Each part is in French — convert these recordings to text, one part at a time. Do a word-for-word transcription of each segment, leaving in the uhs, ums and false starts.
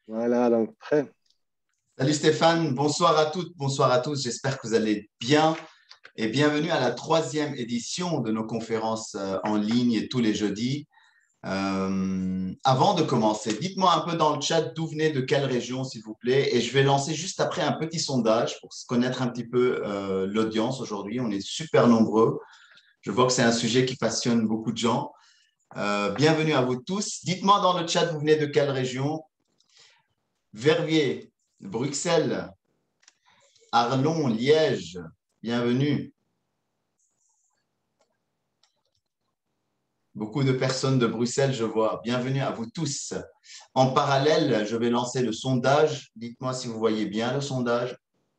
Voilà, donc prêt. Salut Stéphane, bonsoir à toutes, bonsoir à tous. J'espère que vous allez bien et bienvenue à la troisième édition de nos conférences euh, en ligne tous les jeudis. Euh, avant de commencer, dites-moi un peu dans le chat d'où venez, de quelle région, s'il vous plaît, et je vais lancer juste après un petit sondage pour se connaître un petit peu euh, l'audience aujourd'hui. On est super nombreux. Je vois que c'est un sujet qui passionne beaucoup de gens. Euh, bienvenue à vous tous. Dites-moi dans le chat, vous venez de quelle région? Verviers, Bruxelles, Arlon, Liège, bienvenue. Beaucoup de personnes de Bruxelles, je vois. Bienvenue à vous tous. En parallèle, je vais lancer le sondage. Dites-moi si vous voyez bien le sondage.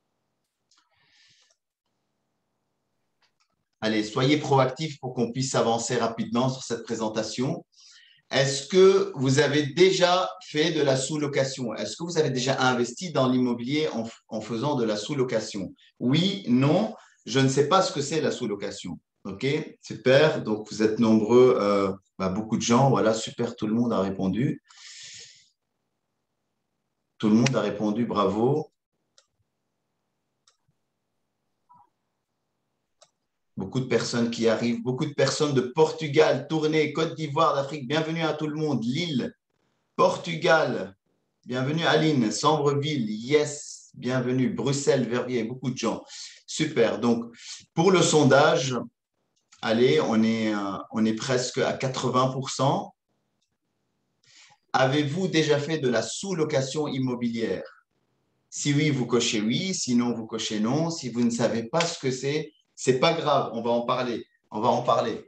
Allez, soyez proactifs pour qu'on puisse avancer rapidement sur cette présentation. Est-ce que vous avez déjà fait de la sous-location? Est-ce que vous avez déjà investi dans l'immobilier en, en faisant de la sous-location? Oui, non, je ne sais pas ce que c'est la sous-location. OK, super. Donc, vous êtes nombreux, euh, bah, beaucoup de gens. Voilà, super, tout le monde a répondu. Tout le monde a répondu, bravo. Beaucoup de personnes qui arrivent, beaucoup de personnes de Portugal, Tournai, Côte d'Ivoire, d'Afrique. Bienvenue à tout le monde. Lille, Portugal, bienvenue Aline, Sambreville, yes, bienvenue, Bruxelles, Verviers, beaucoup de gens. Super. Donc, pour le sondage, allez, on est, euh, on est presque à quatre-vingts pour cent. Avez-vous déjà fait de la sous-location immobilière? Si oui, vous cochez oui, sinon vous cochez non. Si vous ne savez pas ce que c'est, c'est pas grave, on va en parler. On va en parler.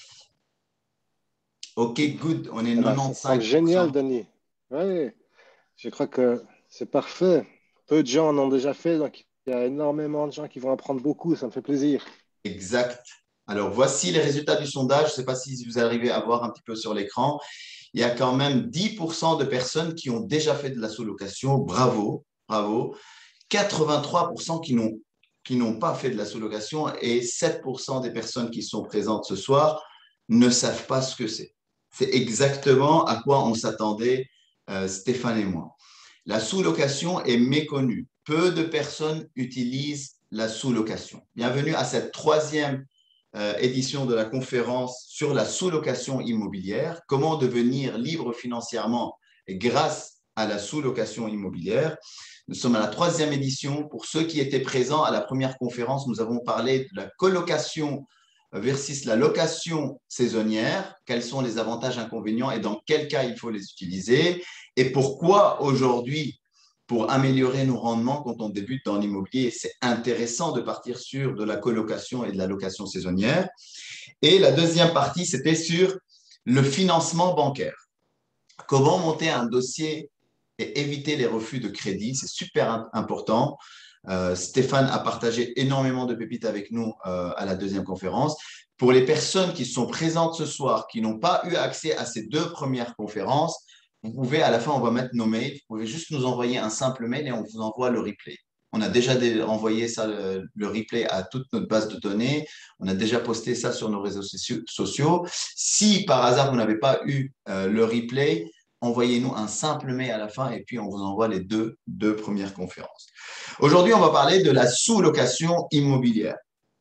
Ok, good, on est Eh ben, ça semble génial, quatre-vingt-quinze pour cent. Denis. Oui, je crois que c'est parfait. Peu de gens en ont déjà fait, donc il y a énormément de gens qui vont apprendre beaucoup. Ça me fait plaisir. Exact. Alors, voici les résultats du sondage. Je ne sais pas si vous arrivez à voir un petit peu sur l'écran. Il y a quand même dix pour cent de personnes qui ont déjà fait de la sous-location. Bravo, bravo. quatre-vingt-trois pour cent qui n'ont qui n'ont pas fait de la sous-location et sept pour cent des personnes qui sont présentes ce soir ne savent pas ce que c'est. C'est exactement à quoi on s'attendait, euh, Stéphane et moi. La sous-location est méconnue. Peu de personnes utilisent la sous-location. Bienvenue à cette troisième euh, édition de la conférence sur la sous-location immobilière. Comment devenir libre financièrement grâce à la sous-location immobilière. Nous sommes à la troisième édition. Pour ceux qui étaient présents à la première conférence, nous avons parlé de la colocation versus la location saisonnière, quels sont les avantages, inconvénients et dans quel cas il faut les utiliser et pourquoi aujourd'hui, pour améliorer nos rendements quand on débute dans l'immobilier, c'est intéressant de partir sur de la colocation et de la location saisonnière. Et la deuxième partie, c'était sur le financement bancaire. Comment monter un dossier et éviter les refus de crédit, c'est super important. Euh, Stéphane a partagé énormément de pépites avec nous euh, à la deuxième conférence. Pour les personnes qui sont présentes ce soir, qui n'ont pas eu accès à ces deux premières conférences, vous pouvez, à la fin, on va mettre nos mails. Vous pouvez juste nous envoyer un simple mail et on vous envoie le replay. On a déjà envoyé ça, le, le replay à toute notre base de données. On a déjà posté ça sur nos réseaux sociaux. Si par hasard vous n'avez pas eu euh, le replay, envoyez-nous un simple mail à la fin et puis on vous envoie les deux, deux premières conférences. Aujourd'hui, on va parler de la sous-location immobilière.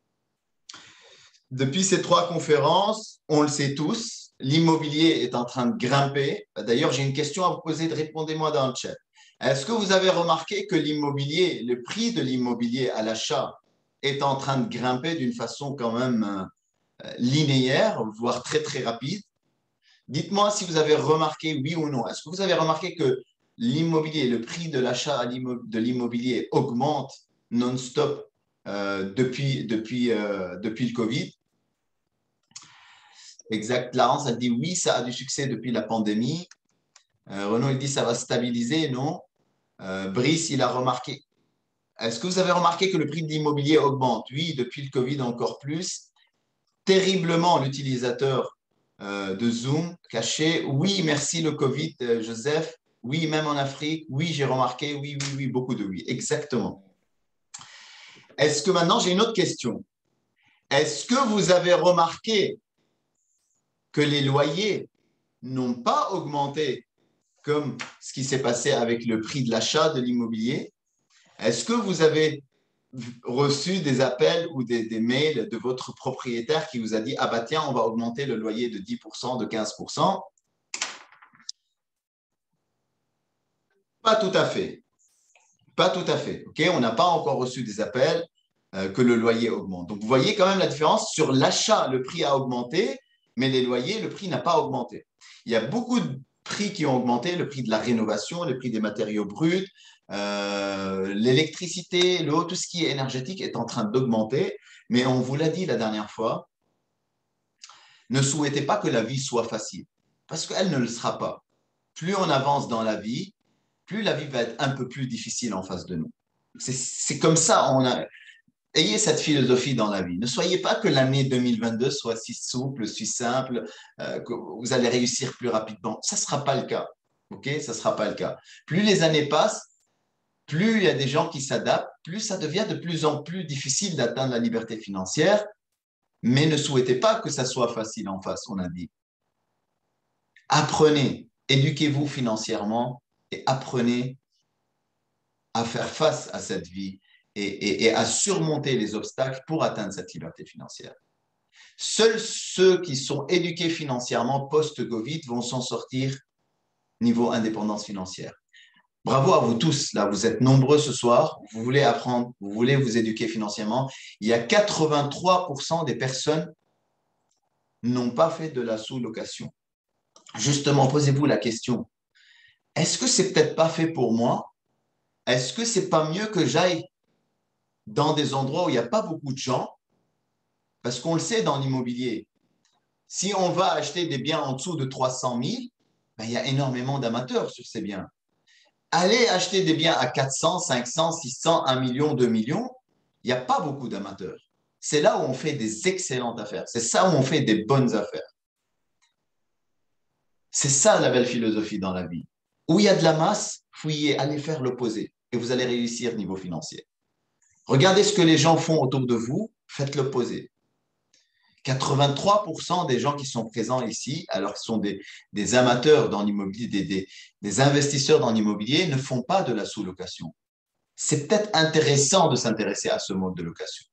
Depuis ces trois conférences, on le sait tous, l'immobilier est en train de grimper. D'ailleurs, j'ai une question à vous poser, répondez-moi dans le chat. Est-ce que vous avez remarqué que l'immobilier, le prix de l'immobilier à l'achat est en train de grimper d'une façon quand même linéaire, voire très très rapide? Dites-moi si vous avez remarqué, oui ou non. Est-ce que vous avez remarqué que l'immobilier, le prix de l'achat de l'immobilier augmente non-stop euh, depuis, depuis, euh, depuis le Covid? Exact. Clarence, elle dit oui, ça a du succès depuis la pandémie. Euh, Renaud, il dit ça va stabiliser, non? Euh, Brice, il a remarqué. Est-ce que vous avez remarqué que le prix de l'immobilier augmente? Oui, depuis le Covid encore plus. Terriblement, l'utilisateur euh, de Zoom caché. Oui, merci le Covid, euh, Joseph. Oui, même en Afrique. Oui, j'ai remarqué. Oui, oui, oui, beaucoup de oui. Exactement. Est-ce que maintenant, j'ai une autre question. Est-ce que vous avez remarqué que les loyers n'ont pas augmenté comme ce qui s'est passé avec le prix de l'achat de l'immobilier. Est-ce que vous avez reçu des appels ou des, des mails de votre propriétaire qui vous a dit « Ah bah tiens, on va augmenter le loyer de dix pour cent, de quinze pour cent » Pas tout à fait. Pas tout à fait. Okay, on n'a pas encore reçu des appels euh, que le loyer augmente. Donc, vous voyez quand même la différence. Sur l'achat, le prix a augmenté, mais les loyers, le prix n'a pas augmenté. Il y a beaucoup de prix qui ont augmenté, le prix de la rénovation, le prix des matériaux bruts, euh, l'électricité, l'eau, tout ce qui est énergétique est en train d'augmenter. Mais on vous l'a dit la dernière fois, ne souhaitez pas que la vie soit facile, parce qu'elle ne le sera pas. Plus on avance dans la vie, plus la vie va être un peu plus difficile en face de nous. C'est comme ça, on a, ayez cette philosophie dans la vie. Ne soyez pas que l'année deux mille vingt-deux soit si souple, si simple, euh, que vous allez réussir plus rapidement. Ça ne sera pas le cas. OK? Ça ne sera pas le cas. Plus les années passent, plus il y a des gens qui s'adaptent, plus ça devient de plus en plus difficile d'atteindre la liberté financière. Mais ne souhaitez pas que ça soit facile en face, on a dit. Apprenez, éduquez-vous financièrement et apprenez à faire face à cette vie et, et, et à surmonter les obstacles pour atteindre cette liberté financière. Seuls ceux qui sont éduqués financièrement post-Covid vont s'en sortir niveau indépendance financière. Bravo à vous tous, là, vous êtes nombreux ce soir, vous voulez apprendre, vous voulez vous éduquer financièrement. Il y a quatre-vingt-trois pour cent des personnes n'ont pas fait de la sous-location. Justement, posez-vous la question, est-ce que c'est peut-être pas fait pour moi? Est-ce que c'est pas mieux que j'aille dans des endroits où il n'y a pas beaucoup de gens? Parce qu'on le sait dans l'immobilier, si on va acheter des biens en dessous de trois cent mille, ben, il y a énormément d'amateurs sur ces biens. Allez acheter des biens à quatre cents, cinq cents, six cents, un million, deux millions, il n'y a pas beaucoup d'amateurs. C'est là où on fait des excellentes affaires. C'est ça où on fait des bonnes affaires. C'est ça la belle philosophie dans la vie. Où il y a de la masse, fouillez, allez faire l'opposé et vous allez réussir niveau financier. Regardez ce que les gens font autour de vous, faites l'opposé. quatre-vingt-trois pour cent des gens qui sont présents ici, alors qu'ils sont des, des amateurs dans l'immobilier, des, des, des investisseurs dans l'immobilier, ne font pas de la sous-location. C'est peut-être intéressant de s'intéresser à ce mode de location.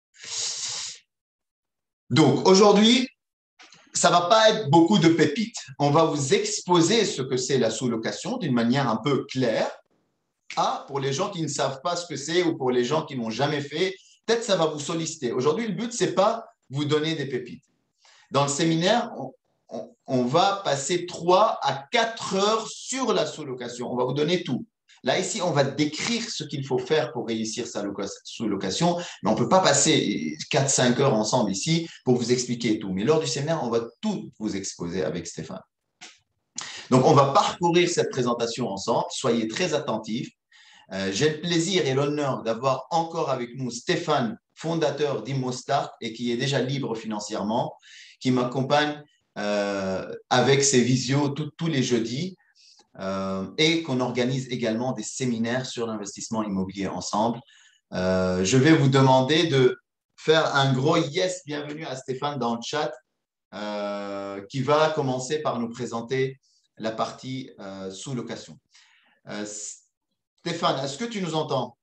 Donc, aujourd'hui, ça ne va pas être beaucoup de pépites. On va vous exposer ce que c'est la sous-location d'une manière un peu claire. Ah, pour les gens qui ne savent pas ce que c'est ou pour les gens qui n'ont jamais fait, peut-être ça va vous solliciter. Aujourd'hui, le but, ce n'est pas vous donner des pépites. Dans le séminaire, on, on, on va passer trois à quatre heures sur la sous-location. On va vous donner tout. Là, ici, on va décrire ce qu'il faut faire pour réussir sa sous-location, mais on ne peut pas passer quatre à cinq heures ensemble ici pour vous expliquer tout. Mais lors du séminaire, on va tout vous exposer avec Stéphane. Donc, on va parcourir cette présentation ensemble. Soyez très attentifs. Euh, j'ai le plaisir et l'honneur d'avoir encore avec nous Stéphane, fondateur d'ImmoStart et qui est déjà libre financièrement, qui m'accompagne euh, avec ses visios tous les jeudis euh, et qu'on organise également des séminaires sur l'investissement immobilier ensemble. Euh, je vais vous demander de faire un gros yes, bienvenue à Stéphane dans le chat, euh, qui va commencer par nous présenter la partie euh, sous-location. Euh, Stéphane, est-ce que tu nous entends?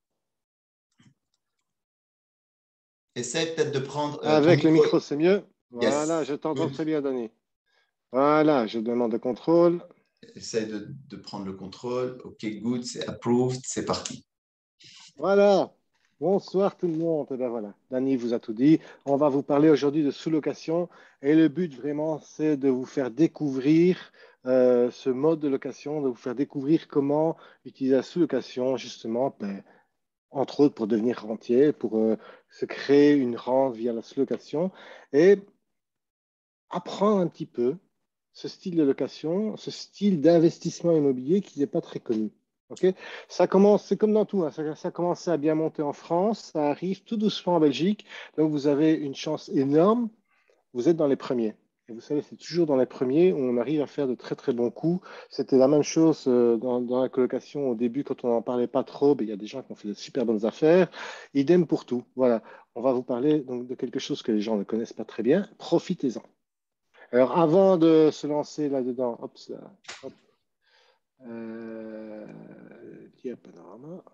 Essaye peut-être de prendre euh, ton Avec le micro. micro, c'est mieux. Voilà, Yes. je t'entends Good. très bien, Denis. Voilà, je demande le contrôle. Essaye de, de prendre le contrôle. OK, good, c'est approved, c'est parti. Voilà. Bonsoir tout le monde. Et ben voilà, Dani vous a tout dit. On va vous parler aujourd'hui de sous-location et le but vraiment, c'est de vous faire découvrir euh, ce mode de location, de vous faire découvrir comment utiliser la sous-location justement, ben, entre autres pour devenir rentier, pour euh, se créer une rente via la sous-location et apprendre un petit peu ce style de location, ce style d'investissement immobilier qui n'est pas très connu. Okay, ça commence, c'est comme dans tout, hein, ça, ça commence à bien monter en France, ça arrive tout doucement en Belgique, donc vous avez une chance énorme, vous êtes dans les premiers. Et vous savez, c'est toujours dans les premiers où on arrive à faire de très très bons coups. C'était la même chose euh, dans, dans la colocation au début, quand on n'en parlait pas trop, ben, il y a des gens qui ont fait de super bonnes affaires. Idem pour tout. Voilà, on va vous parler donc de quelque chose que les gens ne connaissent pas très bien. Profitez-en. Alors, avant de se lancer là-dedans, hop, ça, hop, Euh, diaporama.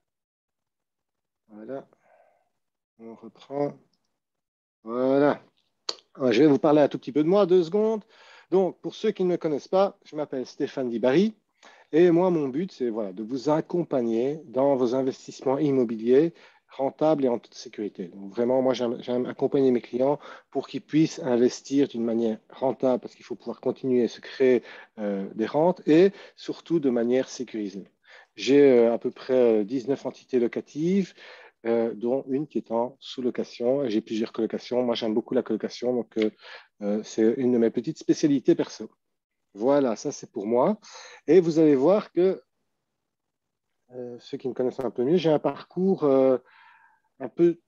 Voilà. On reprend. Voilà. Alors, je vais vous parler un tout petit peu de moi, deux secondes. Donc, pour ceux qui ne me connaissent pas, je m'appelle Stéphane Dibary. Et moi, mon but, c'est voilà, de vous accompagner dans vos investissements immobiliers rentables et en toute sécurité. Donc, vraiment, moi, j'aime, j'aime accompagner mes clients pour qu'ils puissent investir d'une manière rentable, parce qu'il faut pouvoir continuer à se créer euh, des rentes et surtout de manière sécurisée. J'ai euh, à peu près dix-neuf entités locatives, euh, dont une qui est en sous-location. Et j'ai plusieurs colocations. Moi, j'aime beaucoup la colocation, donc euh, euh, c'est une de mes petites spécialités perso. Voilà, ça c'est pour moi. Et vous allez voir que euh, ceux qui me connaissent un peu mieux, j'ai un parcours euh, un peu,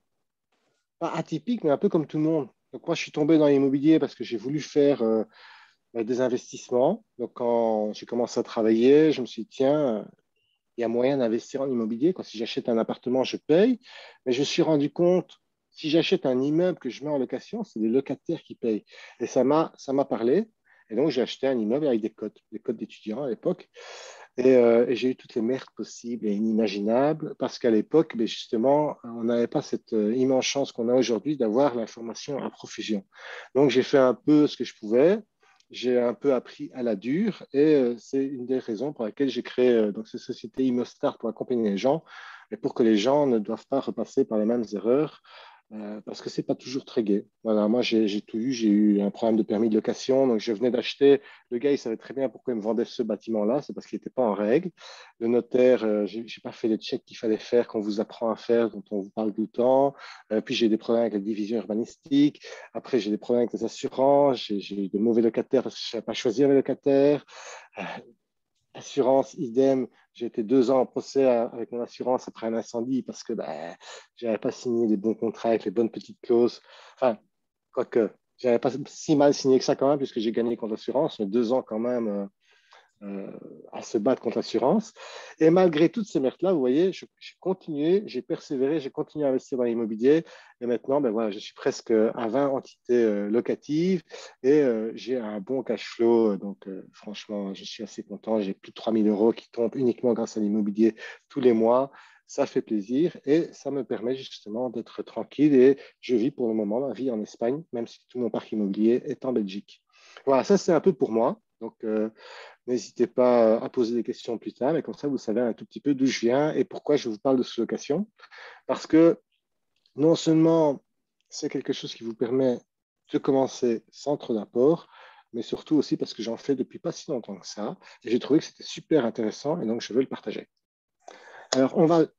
pas atypique, mais un peu comme tout le monde. Donc moi, je suis tombé dans l'immobilier parce que j'ai voulu faire euh, des investissements. Donc quand j'ai commencé à travailler, je me suis dit, tiens, il y a moyen d'investir en immobilier. Quand si j'achète un appartement, je paye. Mais je me suis rendu compte, si j'achète un immeuble que je mets en location, c'est les locataires qui payent. Et ça m'a, ça m'a parlé. Et donc, j'ai acheté un immeuble avec des codes, des codes d'étudiants à l'époque. Et, euh, et j'ai eu toutes les merdes possibles et inimaginables parce qu'à l'époque, ben, justement, on n'avait pas cette euh, immense chance qu'on a aujourd'hui d'avoir l'information à profusion. Donc, j'ai fait un peu ce que je pouvais. J'ai un peu appris à la dure et euh, c'est une des raisons pour laquelle j'ai créé euh, donc, cette société ImmoStart pour accompagner les gens et pour que les gens ne doivent pas repasser par les mêmes erreurs euh, parce que c'est pas toujours très gai. Voilà, moi j'ai j'ai tout eu, j'ai eu un problème de permis de location, donc je venais d'acheter. Le gars, il savait très bien pourquoi il me vendait ce bâtiment-là, c'est parce qu'il n'était pas en règle. Le notaire, euh, j'ai j'ai pas fait les checks qu'il fallait faire qu'on vous apprend à faire, dont on vous parle tout le temps. Euh, puis j'ai des problèmes avec la division urbanistique. Après, j'ai des problèmes avec les assurances. J'ai j'ai eu de mauvais locataires parce que je ne savais pas choisir mes locataires. Euh, Assurance, idem. J'ai été deux ans en procès avec mon assurance après un incendie parce que ben, je n'avais pas signé les bons contrats avec les bonnes petites clauses. Enfin, quoique, je n'avais pas si mal signé que ça quand même, puisque j'ai gagné contre l'assurance, mais deux ans quand même euh, euh, à se battre contre l'assurance. Et malgré toutes ces merdes-là, vous voyez, j'ai continué, j'ai persévéré, j'ai continué à investir dans l'immobilier. Et maintenant, ben voilà, je suis presque à vingt entités euh, locatives et euh, j'ai un bon cash flow. Donc, euh, franchement, je suis assez content. J'ai plus de trois mille euros qui tombent uniquement grâce à l'immobilier tous les mois. Ça fait plaisir et ça me permet justement d'être tranquille. Et je vis pour le moment ma vie en Espagne, même si tout mon parc immobilier est en Belgique. Voilà, ça c'est un peu pour moi. Donc, euh, n'hésitez pas à poser des questions plus tard, mais comme ça, vous savez un tout petit peu d'où je viens et pourquoi je vous parle de sous-location. Parce que non seulement c'est quelque chose qui vous permet de commencer sans trop d'apport, mais surtout aussi parce que j'en fais depuis pas si longtemps que ça. Et j'ai trouvé que c'était super intéressant et donc je veux le partager. Alors, on va.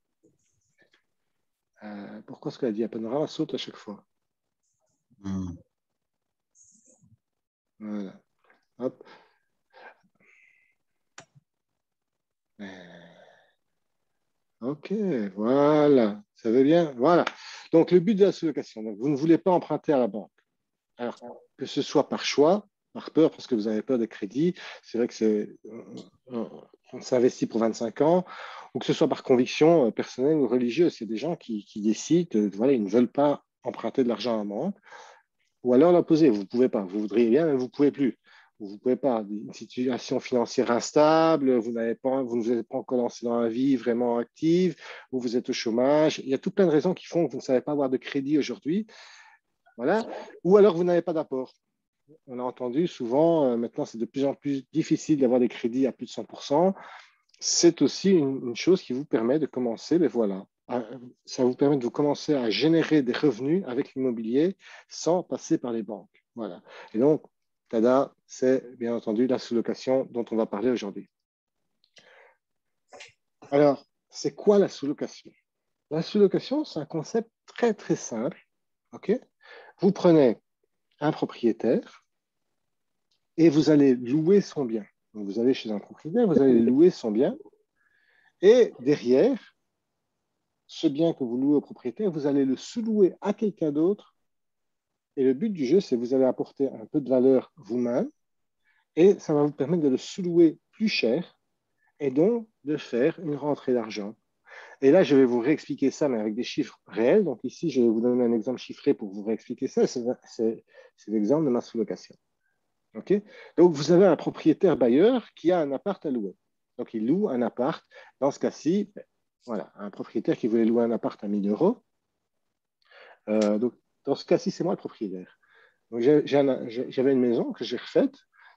Euh, pourquoi est-ce que la diaporama saute à chaque fois? Hmm. Voilà. Hop. Euh, Ok, voilà. Ça veut bien. Voilà. Donc, le but de la sous-location. Donc, vous ne voulez pas emprunter à la banque. Alors, que ce soit par choix, par peur, parce que vous avez peur des crédits, c'est vrai que c'est, on, on s'investit pour vingt-cinq ans, ou que ce soit par conviction euh, personnelle ou religieuse. C'est des gens qui, qui décident, euh, voilà, ils ne veulent pas emprunter de l'argent à la banque, ou alors l'opposé, vous ne pouvez pas. Vous voudriez bien, mais vous ne pouvez plus. Vous ne pouvez pas. Une situation financière instable, vous n'avez pas, vous ne vous êtes pas encore lancé dans la vie vraiment active, ou vous êtes au chômage. Il y a tout plein de raisons qui font que vous ne savez pas avoir de crédit aujourd'hui. Voilà. Ou alors vous n'avez pas d'apport. On a entendu souvent, euh, maintenant c'est de plus en plus difficile d'avoir des crédits à plus de cent pour cent. C'est aussi une, une chose qui vous permet de commencer, mais voilà, à- ça vous permet de vous commencer à générer des revenus avec l'immobilier sans passer par les banques. Voilà. Et donc, tada, c'est bien entendu la sous-location dont on va parler aujourd'hui. Alors, c'est quoi la sous-location? La sous-location, c'est un concept très très simple. Ok. Vous prenez un propriétaire et vous allez louer son bien. Donc, vous allez chez un propriétaire, vous allez louer son bien et derrière, ce bien que vous louez au propriétaire, vous allez le sous-louer à quelqu'un d'autre. Et le but du jeu, c'est que vous allez apporter un peu de valeur vous-même et ça va vous permettre de le sous-louer plus cher et donc de faire une rentrée d'argent. Et là, je vais vous réexpliquer ça, mais avec des chiffres réels. Donc ici, je vais vous donner un exemple chiffré pour vous réexpliquer ça. C'est l'exemple de ma sous-location. Okay. Donc, vous avez un propriétaire bailleur qui a un appart à louer. Donc, il loue un appart. Dans ce cas-ci, voilà, un propriétaire qui voulait louer un appart à mille euros. Euh, donc, dans ce cas-ci, c'est moi le propriétaire. Donc, j'avais une maison que j'ai refaite.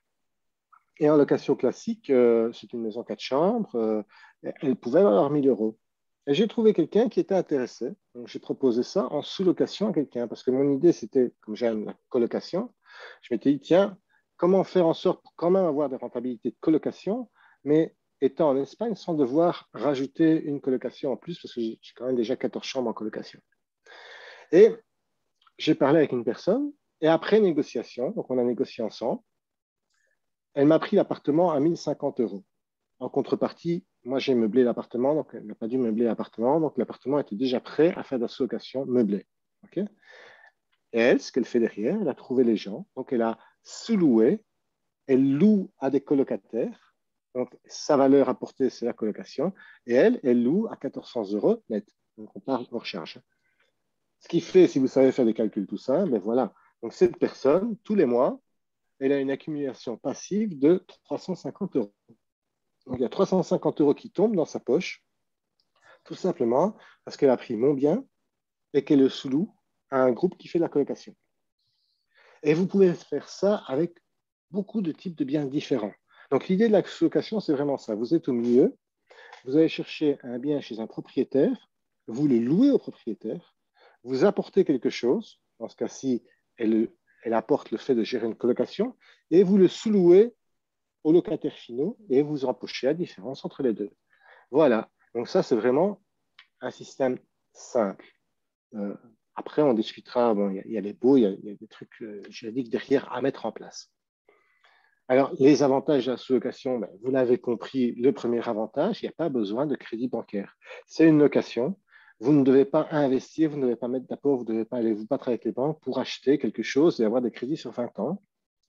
Et en location classique, euh, c'est une maison quatre chambres. Euh, elle pouvait avoir mille euros. Et j'ai trouvé quelqu'un qui était intéressé. Donc, j'ai proposé ça en sous-location à quelqu'un. Parce que mon idée, c'était, comme j'aime la colocation, je m'étais dit, tiens, comment faire en sorte pour quand même avoir des rentabilités de colocation, mais étant en Espagne sans devoir rajouter une colocation en plus, parce que j'ai quand même déjà quatorze chambres en colocation. Et j'ai parlé avec une personne, et après négociation, donc on a négocié ensemble, elle m'a pris l'appartement à mille cinquante euros. En contrepartie, moi, j'ai meublé l'appartement, donc elle n'a pas dû meubler l'appartement, donc l'appartement était déjà prêt à faire de la sous-location meublée. Okay. Et elle, ce qu'elle fait derrière, elle a trouvé les gens, donc elle a sous-loué, elle loue à des colocataires, donc sa valeur apportée, c'est la colocation, et elle, elle loue à mille quatre cents euros net. Donc on parle hors charge. Ce qui fait, si vous savez faire des calculs tout ça, ben voilà. Donc cette personne, tous les mois, elle a une accumulation passive de trois cent cinquante euros. Donc, il y a trois cent cinquante euros qui tombent dans sa poche, tout simplement parce qu'elle a pris mon bien et qu'elle le sous-loue à un groupe qui fait de la colocation. Et vous pouvez faire ça avec beaucoup de types de biens différents. Donc, l'idée de la sous-location, c'est vraiment ça. Vous êtes au milieu, vous allez chercher un bien chez un propriétaire, vous le louez au propriétaire, vous apportez quelque chose, dans ce cas-ci, elle, elle apporte le fait de gérer une colocation, et vous le sous-louez aux locataires finaux et vous empochez la différence entre les deux. Voilà. Donc ça, c'est vraiment un système simple. Euh, après, on discutera, bon, il y, y, a les baux, il y, y, a des trucs euh, juridiques derrière à mettre en place. Alors, les avantages de la sous-location, ben, vous l'avez compris, le premier avantage, il n'y a pas besoin de crédit bancaire. C'est une location. Vous ne devez pas investir, vous ne devez pas mettre d'apport, vous ne devez pas aller vous battre avec les banques pour acheter quelque chose et avoir des crédits sur vingt ans.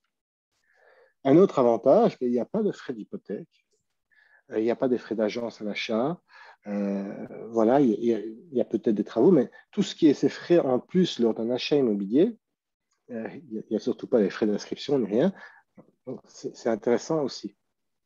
Un autre avantage, ben, il n'y a pas de frais d'hypothèque. Il n'y a pas de frais d'agence à l'achat. Euh, voilà, il y a, il y a peut-être des travaux, mais tout ce qui est ces frais en plus lors d'un achat immobilier, euh, il n'y a, a surtout pas les frais d'inscription ni rien. Donc, c'est intéressant aussi.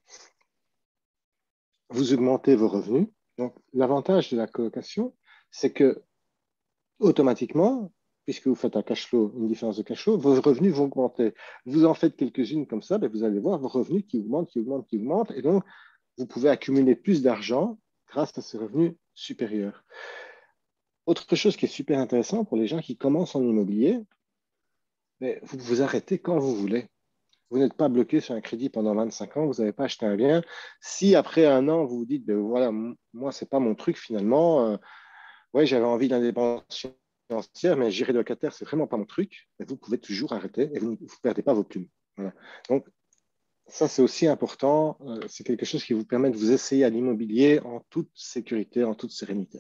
Vous augmentez vos revenus. Donc, l'avantage de la colocation, c'est que automatiquement, puisque vous faites un cash flow, une différence de cash flow, vos revenus vont augmenter. Vous en faites quelques-unes comme ça, ben vous allez voir vos revenus qui augmentent, qui augmentent, qui augmentent, et donc vous pouvez accumuler plus d'argent grâce à ces revenus supérieurs. Autre chose qui est super intéressant pour les gens qui commencent en immobilier, mais vous vous arrêtez quand vous voulez. Vous n'êtes pas bloqué sur un crédit pendant vingt-cinq ans, vous n'avez pas acheté un bien. Si après un an, vous vous dites, ben voilà, moi, ce n'est pas mon truc finalement, euh, ouais, j'avais envie d'indépendance financière, mais gérer de locataire, ce n'est vraiment pas mon truc, ben, vous pouvez toujours arrêter et vous ne perdez pas vos plumes. Voilà. Donc, ça, c'est aussi important. Euh, c'est quelque chose qui vous permet de vous essayer à l'immobilier en toute sécurité, en toute sérénité.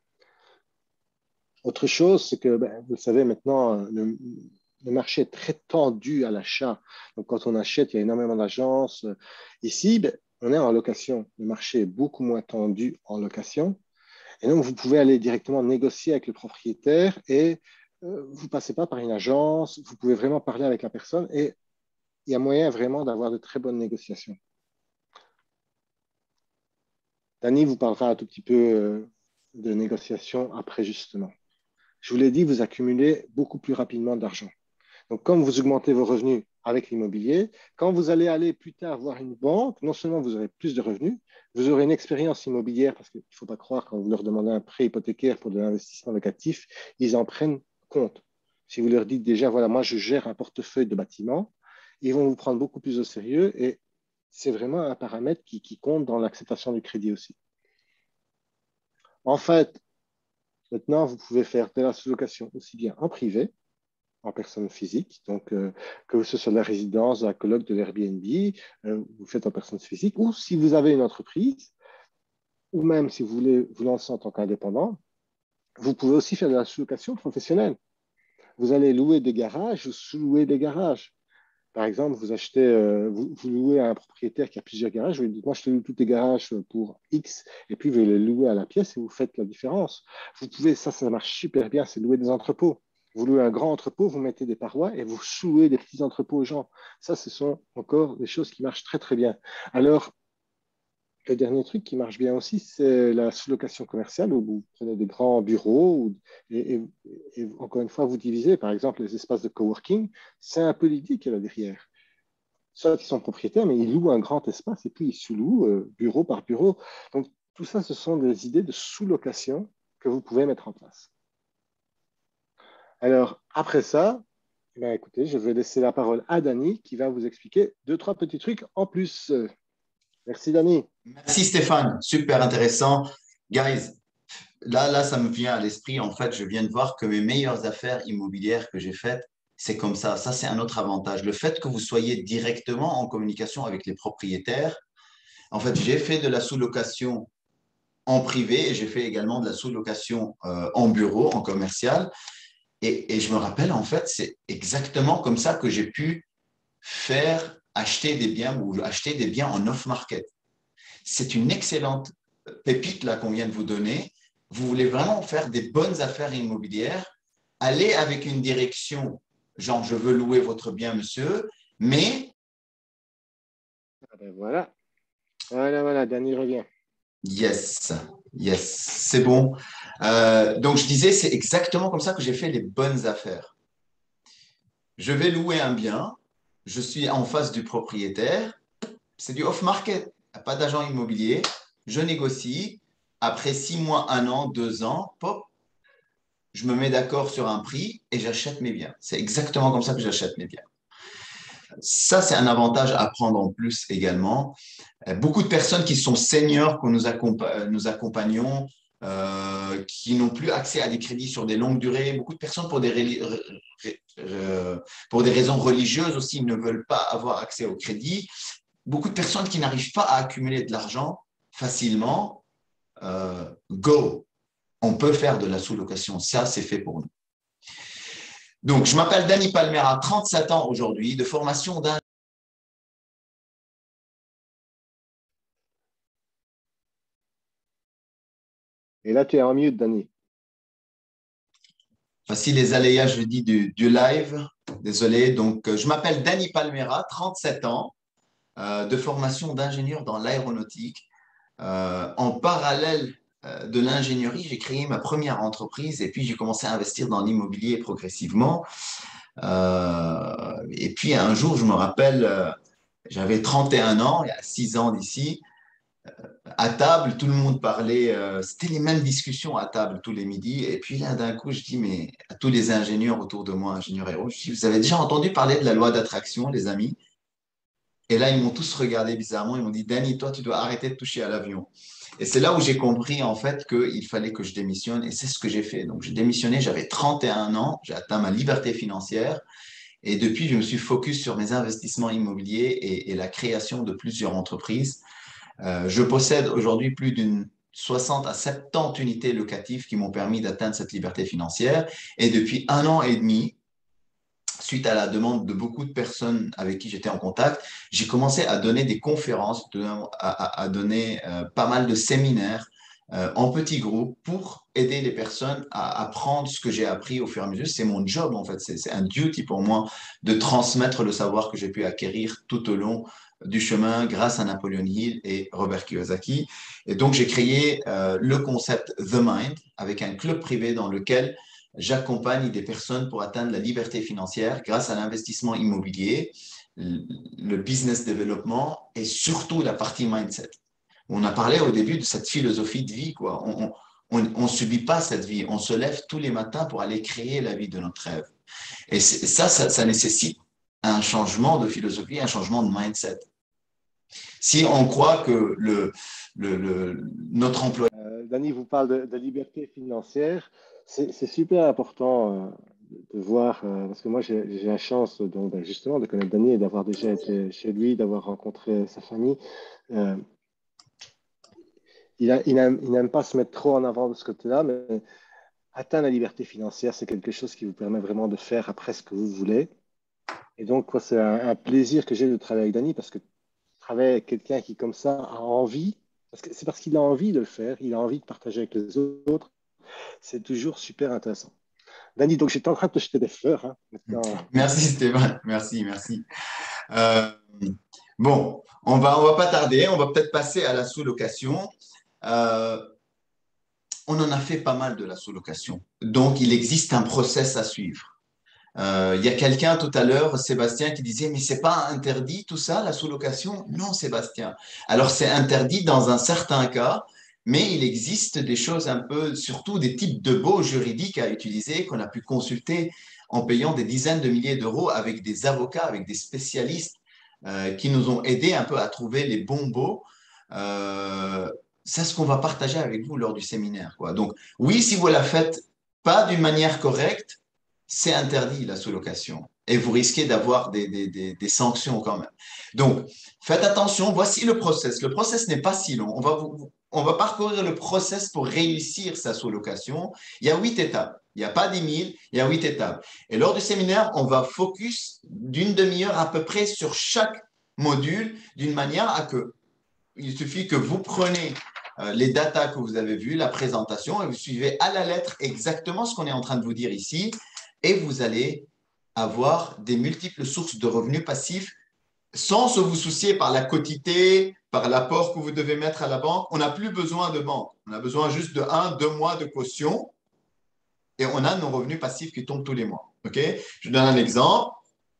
Autre chose, c'est que, ben, vous savez, maintenant, le, le marché est très tendu à l'achat. Donc, quand on achète, il y a énormément d'agences. Ici, ben, on est en location. Le marché est beaucoup moins tendu en location. Et donc, vous pouvez aller directement négocier avec le propriétaire et euh, vous ne passez pas par une agence. Vous pouvez vraiment parler avec la personne et il y a moyen vraiment d'avoir de très bonnes négociations. Dany vous parlera un tout petit peu euh, de négociation après, justement. Je vous l'ai dit, vous accumulez beaucoup plus rapidement d'argent. Donc, comme vous augmentez vos revenus avec l'immobilier, quand vous allez aller plus tard voir une banque, non seulement vous aurez plus de revenus, vous aurez une expérience immobilière, parce qu'il ne faut pas croire quand vous leur demandez un prêt hypothécaire pour de l'investissement locatif, ils en prennent compte. Si vous leur dites déjà, voilà, moi je gère un portefeuille de bâtiments, ils vont vous prendre beaucoup plus au sérieux et c'est vraiment un paramètre qui, qui compte dans l'acceptation du crédit aussi. En fait, maintenant, vous pouvez faire de la sous-location aussi bien en privé, en personne physique, donc euh, que ce soit de la résidence, de la coloc, de l'Airbnb, euh, vous faites en personne physique, ou si vous avez une entreprise, ou même si vous voulez vous lancer en tant qu'indépendant, vous pouvez aussi faire de la sous-location professionnelle. Vous allez louer des garages ou sous-louer des garages. Par exemple, vous achetez, euh, vous, vous louez à un propriétaire qui a plusieurs garages, vous lui dites, moi je te loue tous tes garages pour X, et puis vous les louez à la pièce et vous faites la différence. Vous pouvez, ça, ça marche super bien, c'est louer des entrepôts. Vous louez un grand entrepôt, vous mettez des parois et vous sous-louez des petits entrepôts aux gens. Ça, ce sont encore des choses qui marchent très, très bien. Alors, le dernier truc qui marche bien aussi, c'est la sous-location commerciale où vous prenez des grands bureaux où- et, et- et encore une fois, vous divisez. Par exemple, les espaces de coworking, c'est un peu l'idée qu'il y a là derrière. Soit ils sont propriétaires, mais ils louent un grand espace et puis ils sous-louent euh, bureau par bureau. Donc, tout ça, ce sont des idées de sous-location que vous pouvez mettre en place. Alors, après ça, eh bien, écoutez, je vais laisser la parole à Dani qui va vous expliquer deux, trois petits trucs en plus. Merci, Dani. Merci Stéphane, super intéressant. Guys, là, là, ça me vient à l'esprit. En fait, je viens de voir que mes meilleures affaires immobilières que j'ai faites, c'est comme ça. Ça, c'est un autre avantage. Le fait que vous soyez directement en communication avec les propriétaires. En fait, j'ai fait de la sous-location en privé et j'ai fait également de la sous-location euh, en bureau, en commercial. Et, et je me rappelle, en fait, c'est exactement comme ça que j'ai pu faire acheter des biens ou acheter des biens en off-market. C'est une excellente pépite là qu'on vient de vous donner. Vous voulez vraiment faire des bonnes affaires immobilières, allez avec une direction, genre je veux louer votre bien, monsieur, mais Ah ben voilà, voilà, voilà, Dani revient. yes, yes, c'est bon. Euh, donc je disais, c'est exactement comme ça que j'ai fait les bonnes affaires. Je vais louer un bien, je suis en face du propriétaire, c'est du off-market, pas d'agent immobilier, je négocie, après six mois, un an, deux ans, pop, je me mets d'accord sur un prix et j'achète mes biens. C'est exactement comme ça que j'achète mes biens. Ça, c'est un avantage à prendre en plus également. Beaucoup de personnes qui sont seniors, que nous, accompa nous accompagnons, euh, qui n'ont plus accès à des crédits sur des longues durées, beaucoup de personnes pour des, euh, pour des raisons religieuses aussi ne veulent pas avoir accès au crédit, beaucoup de personnes qui n'arrivent pas à accumuler de l'argent facilement, euh, go, on peut faire de la sous-location, ça c'est fait pour nous. Donc, je m'appelle Dani Palmera, trente-sept ans aujourd'hui, de formation d'un. Et là, tu es en mute, Dani. Voici les aléas, je dis, du, du live. Désolé. Donc, je m'appelle Dani Palmera, trente-sept ans, euh, de formation d'ingénieur dans l'aéronautique. Euh, en parallèle euh, de l'ingénierie, j'ai créé ma première entreprise et puis j'ai commencé à investir dans l'immobilier progressivement. Euh, et puis, un jour, je me rappelle, euh, j'avais trente et un ans, il y a six ans d'ici. À table, tout le monde parlait, euh, c'était les mêmes discussions à table tous les midis. Et puis là, d'un coup, je dis, mais à tous les ingénieurs autour de moi, ingénieurs aéro, je dis, vous avez déjà entendu parler de la loi d'attraction, les amis? Et là, ils m'ont tous regardé bizarrement. Ils m'ont dit, Danny, toi, tu dois arrêter de toucher à l'avion. Et c'est là où j'ai compris, en fait, qu'il fallait que je démissionne. Et c'est ce que j'ai fait. Donc, j'ai démissionné, j'avais trente et un ans, j'ai atteint ma liberté financière. Et depuis, je me suis focus sur mes investissements immobiliers et, et la création de plusieurs entreprises. Euh, je possède aujourd'hui plus d'une soixante à soixante-dix unités locatives qui m'ont permis d'atteindre cette liberté financière. Et depuis un an et demi, suite à la demande de beaucoup de personnes avec qui j'étais en contact, j'ai commencé à donner des conférences, à, à, à donner euh, pas mal de séminaires euh, en petits groupes pour aider les personnes à apprendre ce que j'ai appris au fur et à mesure. C'est mon job, en fait. C'est un duty pour moi de transmettre le savoir que j'ai pu acquérir tout au long du chemin grâce à Napoleon Hill et Robert Kiyosaki. Et donc, j'ai créé euh, le concept The Mind avec un club privé dans lequel j'accompagne des personnes pour atteindre la liberté financière grâce à l'investissement immobilier, le business développement et surtout la partie mindset. On a parlé au début de cette philosophie de vie, quoi. On ne subit pas cette vie, on se lève tous les matins pour aller créer la vie de notre rêve. Et ça, ça, ça nécessite un changement de philosophie, un changement de mindset. Si on croit que le, le, le, notre emploi... Euh, Dani vous parle de, de liberté financière. C'est super important euh, de voir, euh, parce que moi j'ai la chance donc, ben, justement de connaître Dani et d'avoir déjà été chez lui, d'avoir rencontré sa famille. Euh, il n'aime pas se mettre trop en avant de ce côté-là, mais atteindre la liberté financière, c'est quelque chose qui vous permet vraiment de faire après ce que vous voulez. Et donc, c'est un, un, plaisir que j'ai de travailler avec Dani parce que travailler avec quelqu'un qui, comme ça, a envie, parce que c'est parce qu'il a envie de le faire, il a envie de partager avec les autres, c'est toujours super intéressant. Dani, donc j'étais en train de te jeter des fleurs. Hein, maintenant. Merci Stéphane, merci, merci. Euh, Bon, on va, on va pas tarder, on va peut-être passer à la sous-location. Euh, on en a fait pas mal de la sous-location. Donc, il existe un process à suivre. Euh, il y a quelqu'un tout à l'heure, Sébastien, qui disait, mais c'est pas interdit tout ça, la sous-location? Non, Sébastien. Alors, c'est interdit dans un certain cas, mais il existe des choses un peu, surtout des types de baux juridiques à utiliser qu'on a pu consulter en payant des dizaines de milliers d'euros avec des avocats, avec des spécialistes euh, qui nous ont aidés un peu à trouver les bons baux. Euh, c'est ce qu'on va partager avec vous lors du séminaire, quoi. Donc, oui, si vous la faites pas d'une manière correcte, c'est interdit la sous-location et vous risquez d'avoir des, des, des, des, sanctions quand même. Donc, faites attention, voici le process. Le process n'est pas si long. On va, vous, on va parcourir le process pour réussir sa sous-location. Il y a huit étapes. Il n'y a pas dix mille, il y a huit étapes. Et lors du séminaire, on va focus d'une demi-heure à peu près sur chaque module d'une manière à que il suffit que vous preniez euh, les datas que vous avez vues, la présentation, et vous suivez à la lettre exactement ce qu'on est en train de vous dire ici, et vous allez avoir des multiples sources de revenus passifs sans se vous soucier par la quotité, par l'apport que vous devez mettre à la banque. On n'a plus besoin de banque. On a besoin juste de un, deux mois de caution et on a nos revenus passifs qui tombent tous les mois. Okay, je donne un exemple.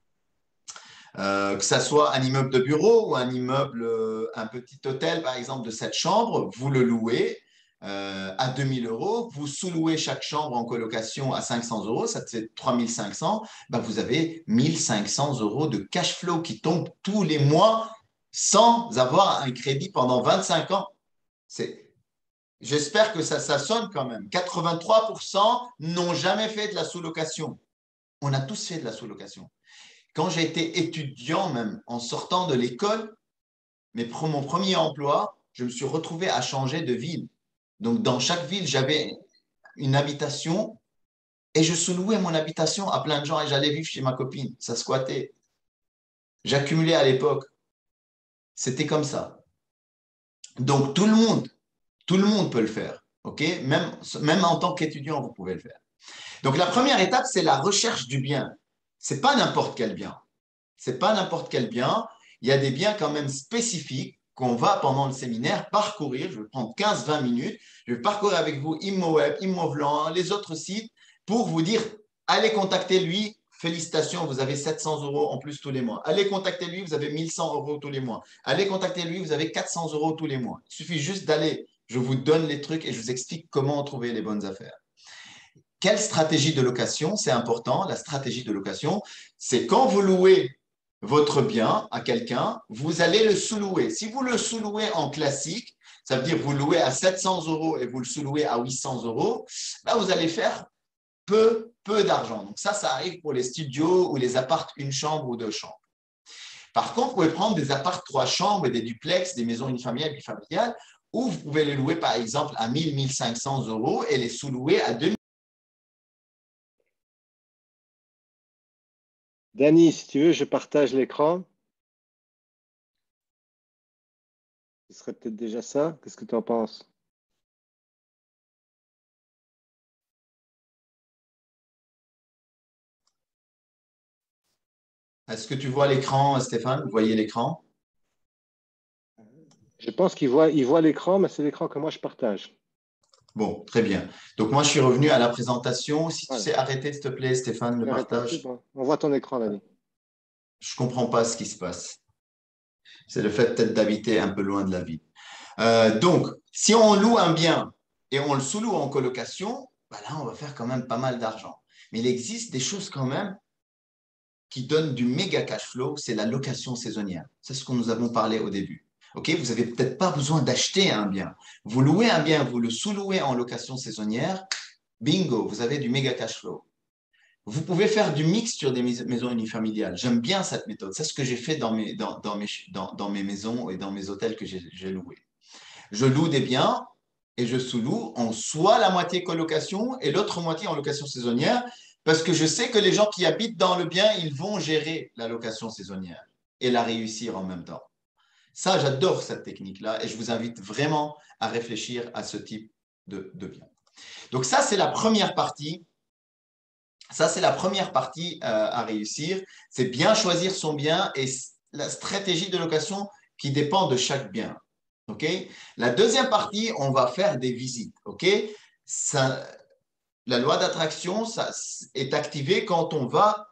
Euh, que ça soit un immeuble de bureau ou un immeuble, euh, un petit hôtel, par exemple, de sept chambres, vous le louez euh, à deux mille euros, vous sous-louez chaque chambre en colocation à cinq cents euros, ça fait trois mille cinq cents, ben vous avez mille cinq cents euros de cash flow qui tombent tous les mois sans avoir un crédit pendant vingt-cinq ans. C'est, j'espère que ça, ça sonne quand même. quatre-vingt-trois pour cent n'ont jamais fait de la sous-location. On a tous fait de la sous-location. Quand j'ai été étudiant, même en sortant de l'école, mais pour mon premier emploi, je me suis retrouvé à changer de ville. Donc, dans chaque ville, j'avais une habitation et je sous-louais mon habitation à plein de gens et j'allais vivre chez ma copine. Ça squattait. J'accumulais à l'époque. C'était comme ça. Donc, tout le monde, tout le monde peut le faire. OK? Même, même en tant qu'étudiant, vous pouvez le faire. Donc, la première étape, c'est la recherche du bien. Ce n'est pas n'importe quel bien. C'est pas n'importe quel bien. Il y a des biens quand même spécifiques qu'on va pendant le séminaire parcourir. Je vais prendre quinze vingt minutes. Je vais parcourir avec vous ImmoWeb, ImmoVlan, les autres sites pour vous dire allez contacter lui. Félicitations, vous avez sept cents euros en plus tous les mois. Allez contacter lui, vous avez mille cent euros tous les mois. Allez contacter lui, vous avez quatre cents euros tous les mois. Il suffit juste d'aller. Je vous donne les trucs et je vous explique comment trouver les bonnes affaires. Quelle stratégie de location? C'est important. La stratégie de location, c'est quand vous louez votre bien à quelqu'un, vous allez le sous-louer. Si vous le sous-louez en classique, ça veut dire que vous le louez à sept cents euros et vous le sous-louez à huit cents euros, là, vous allez faire peu, peu d'argent. Donc ça, ça arrive pour les studios ou les appartes une chambre ou deux chambres. Par contre, vous pouvez prendre des appartes trois chambres, des duplex, des maisons unifamiliales, bifamiliales, où vous pouvez les louer, par exemple, à mille, mille cinq cents euros et les sous-louer à deux mille. Dany, si tu veux, je partage l'écran. Ce serait peut-être déjà ça. Qu'est-ce que tu en penses? Est-ce que tu vois l'écran, Stéphane? Vous voyez l'écran? Je pense qu'il voit, il voit l'écran, mais c'est l'écran que moi je partage. Bon, très bien. Donc, moi, je suis revenu à la présentation. Si tu Voilà. sais arrêter, s'il te plaît, Stéphane, le J'ai arrêté. C'est partage. bon. On voit ton écran, Dany. Je ne comprends pas ce qui se passe. C'est le fait peut-être d'habiter un peu loin de la ville. Euh, donc, si on loue un bien et on le sous-loue en colocation, bah là, on va faire quand même pas mal d'argent. Mais il existe des choses quand même qui donnent du méga cash flow, c'est la location saisonnière. C'est ce que nous avons parlé au début. Ok, vous n'avez peut-être pas besoin d'acheter un bien. Vous louez un bien, vous le sous-louez en location saisonnière, bingo, vous avez du méga cash flow. Vous pouvez faire du mix sur des maisons unifamiliales. J'aime bien cette méthode. C'est ce que j'ai fait dans mes, dans, dans, mes, dans, dans mes maisons et dans mes hôtels que j'ai loués. Je loue des biens et je sous-loue en soit la moitié colocation et l'autre moitié en location saisonnière parce que je sais que les gens qui habitent dans le bien, ils vont gérer la location saisonnière et la réussir en même temps. Ça, j'adore cette technique-là et je vous invite vraiment à réfléchir à ce type de, de bien. Donc ça, c'est la première partie. Ça, c'est la première partie euh, à réussir. C'est bien choisir son bien et la stratégie de location qui dépend de chaque bien. Okay? La deuxième partie, on va faire des visites. Okay? Ça, la loi d'attraction ça, est activée quand on va,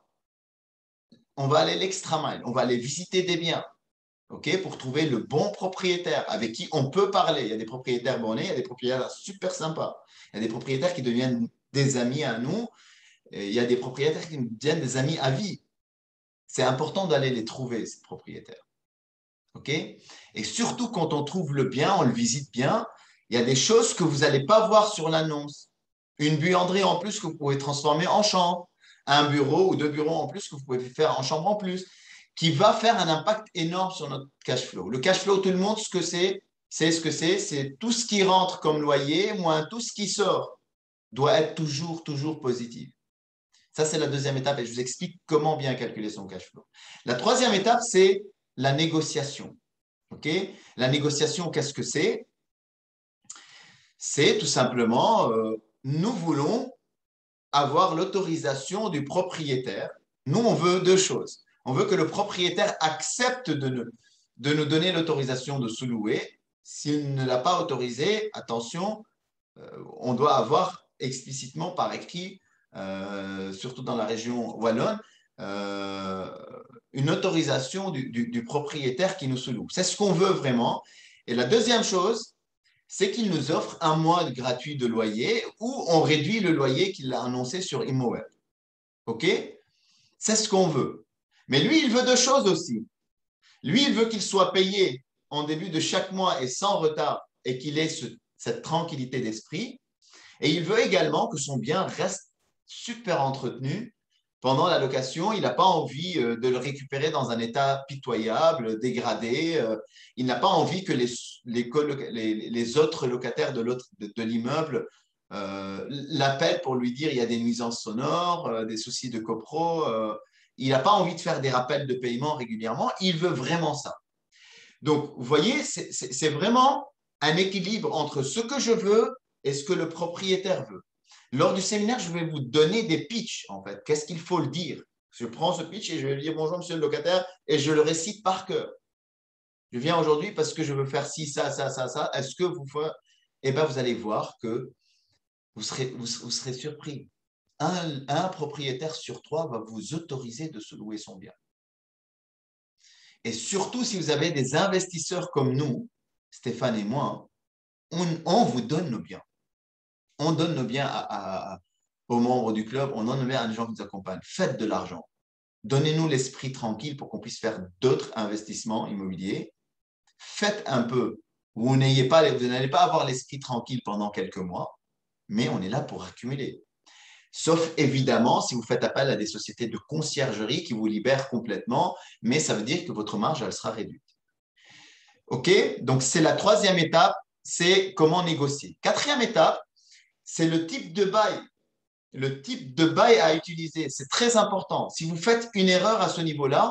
on va aller l'extra mile, on va aller visiter des biens. Okay, pour trouver le bon propriétaire avec qui on peut parler. Il y a des propriétaires bornés, il y a des propriétaires super sympas. Il y a des propriétaires qui deviennent des amis à nous. Et il y a des propriétaires qui deviennent des amis à vie. C'est important d'aller les trouver, ces propriétaires. Okay? Et surtout, quand on trouve le bien, on le visite bien, il y a des choses que vous n'allez pas voir sur l'annonce. Une buanderie en plus que vous pouvez transformer en chambre. Un bureau ou deux bureaux en plus que vous pouvez faire en chambre en plus, qui va faire un impact énorme sur notre cash flow. Le cash flow, tout le monde, ce que c'est, c'est ce que c'est, c'est tout ce qui rentre comme loyer, moins tout ce qui sort, doit être toujours, toujours positif. Ça, c'est la deuxième étape et je vous explique comment bien calculer son cash flow. La troisième étape, c'est la négociation. Okay? La négociation, qu'est-ce que c'est? C'est tout simplement, euh, nous voulons avoir l'autorisation du propriétaire. Nous, on veut deux choses. On veut que le propriétaire accepte de nous, de nous donner l'autorisation de sous-louer. S'il ne l'a pas autorisé, attention, euh, on doit avoir explicitement par écrit, euh, surtout dans la région wallonne, euh, une autorisation du, du, du propriétaire qui nous sous-loue. C'est ce qu'on veut vraiment. Et la deuxième chose, c'est qu'il nous offre un mois gratuit de loyer ou on réduit le loyer qu'il a annoncé sur ImmoWeb. OK? C'est ce qu'on veut. Mais lui, il veut deux choses aussi. Lui, il veut qu'il soit payé en début de chaque mois et sans retard et qu'il ait ce, cette tranquillité d'esprit. Et il veut également que son bien reste super entretenu pendant la location. Il n'a pas envie de le récupérer dans un état pitoyable, dégradé. Il n'a pas envie que les, les, les, les autres locataires de, de, de l'immeuble euh, l'appellent pour lui dire il y a des nuisances sonores, euh, des soucis de copro. Euh, il n'a pas envie de faire des rappels de paiement régulièrement. Il veut vraiment ça. Donc, vous voyez, c'est vraiment un équilibre entre ce que je veux et ce que le propriétaire veut. Lors du séminaire, je vais vous donner des pitchs, en fait. Qu'est-ce qu'il faut le dire? Je prends ce pitch et je vais lui dire bonjour, monsieur le locataire, et je le récite par cœur. Je viens aujourd'hui parce que je veux faire ci, ça, ça, ça, ça. Est-ce que vous faites… Eh bien, vous allez voir que vous serez, vous, vous serez surpris. Un, un propriétaire sur trois va vous autoriser de se louer son bien. Et surtout, si vous avez des investisseurs comme nous, Stéphane et moi, on, on vous donne nos biens. On donne nos biens à, à, aux membres du club, on donne nos biens à des gens qui nous accompagnent. Faites de l'argent. Donnez-nous l'esprit tranquille pour qu'on puisse faire d'autres investissements immobiliers. Faites un peu. Vous n'allez pas, vous n'allez pas avoir l'esprit tranquille pendant quelques mois, mais on est là pour accumuler. Sauf évidemment si vous faites appel à des sociétés de conciergerie qui vous libèrent complètement, mais ça veut dire que votre marge, elle sera réduite. OK? Donc, c'est la troisième étape, c'est comment négocier. Quatrième étape, c'est le type de bail. Le type de bail à utiliser, c'est très important. Si vous faites une erreur à ce niveau-là,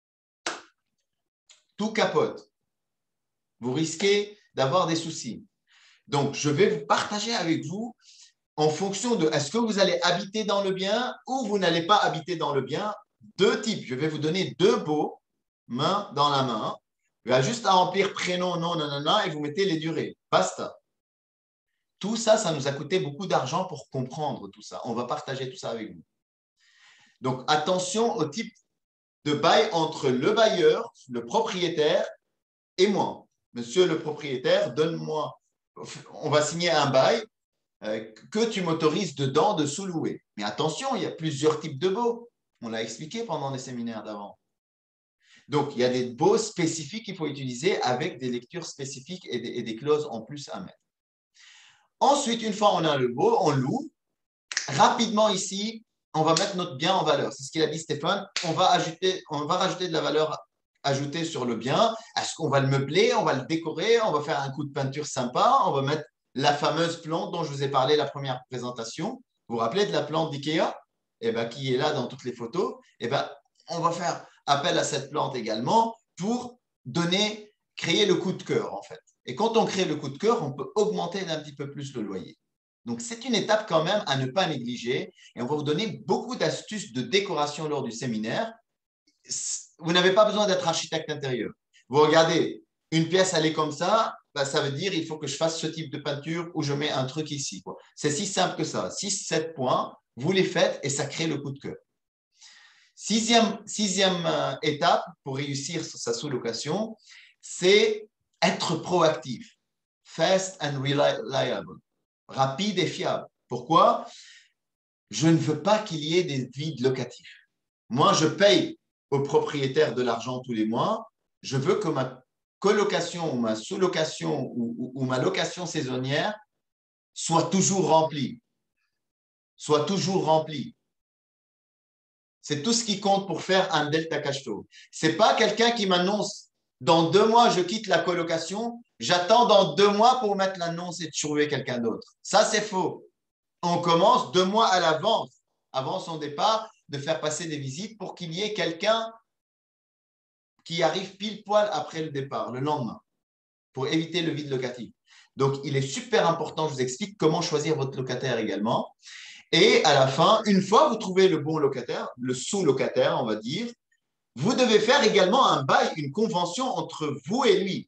tout capote. Vous risquez d'avoir des soucis. Donc, je vais vous partager avec vous en fonction de est-ce que vous allez habiter dans le bien ou vous n'allez pas habiter dans le bien, deux types. Je vais vous donner deux baux, main dans la main. Il y a juste à remplir prénom, nom, nanana, et vous mettez les durées. Basta. Tout ça, ça nous a coûté beaucoup d'argent pour comprendre tout ça. On va partager tout ça avec vous. Donc, attention au type de bail entre le bailleur, le propriétaire et moi. Monsieur le propriétaire, donne-moi, on va signer un bail euh, que tu m'autorises dedans de sous-louer. Mais attention, il y a plusieurs types de baux. On l'a expliqué pendant les séminaires d'avant. Donc, il y a des baux spécifiques qu'il faut utiliser avec des lectures spécifiques et des, et des clauses en plus à mettre. Ensuite, une fois on a le baux, on loue. Rapidement ici, on va mettre notre bien en valeur. C'est ce qu'il a dit Stéphane. On va, ajouter, on va rajouter de la valeur ajoutée sur le bien. Est-ce qu'on va le meubler? On va le décorer? On va faire un coup de peinture sympa? On va mettre la fameuse plante dont je vous ai parlé la première présentation. Vous vous rappelez de la plante d'IKEA? Eh ben, qui est là dans toutes les photos? Eh ben, on va faire appel à cette plante également pour donner, créer le coup de cœur en fait. Et quand on crée le coup de cœur, on peut augmenter d'un petit peu plus le loyer. Donc, c'est une étape quand même à ne pas négliger. Et on va vous donner beaucoup d'astuces de décoration lors du séminaire. vous n'avez pas besoin d'être architecte intérieur. Vous regardez, une pièce, elle est comme ça, ben, ça veut dire il faut que je fasse ce type de peinture où je mets un truc ici. C'est si simple que ça. six sept points, vous les faites et ça crée le coup de cœur. Sixième, sixième euh, étape pour réussir sa sous-location, c'est être proactif. Fast and reliable. Rapide et fiable. Pourquoi? Je ne veux pas qu'il y ait des vides locatifs. Moi, je paye au propriétaire de l'argent tous les mois. Je veux que ma colocation ou ma sous-location ou, ou, ou ma location saisonnière soit toujours remplie. Soit toujours remplie. C'est tout ce qui compte pour faire un delta cash flow. Ce n'est pas quelqu'un qui m'annonce dans deux mois, je quitte la colocation. J'attends dans deux mois pour mettre l'annonce et de trouver quelqu'un d'autre. Ça, c'est faux. On commence deux mois à l'avance, avant son départ, de faire passer des visites pour qu'il y ait quelqu'un qui arrive pile poil après le départ, le lendemain, pour éviter le vide locatif. Donc, il est super important, je vous explique comment choisir votre locataire également. Et à la fin, une fois vous trouvez le bon locataire, le sous-locataire, on va dire, vous devez faire également un bail, une convention entre vous et lui.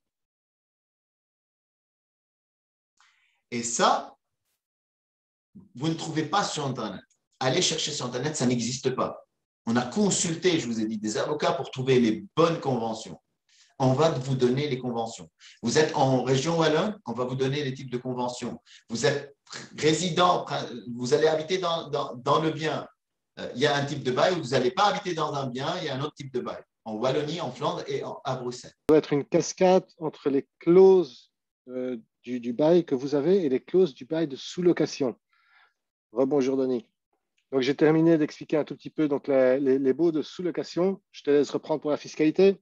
Et ça, vous ne trouvez pas sur Internet. Allez chercher sur Internet, ça n'existe pas. On a consulté, je vous ai dit, des avocats pour trouver les bonnes conventions. On va vous donner les conventions. Vous êtes en région wallonne, on va vous donner les types de conventions. Vous êtes résident, vous allez habiter dans, dans, dans le bien. Euh, il y a un type de bail, vous n'allez pas habiter dans un bien, il y a un autre type de bail. En Wallonie, en Flandre et en, à Bruxelles. Ça doit être une cascade entre les clauses euh, du, du bail que vous avez et les clauses du bail de sous-location. Rebonjour, Denis. Donc, j'ai terminé d'expliquer un tout petit peu donc, les, les, les baux de sous-location. Je te laisse reprendre pour la fiscalité.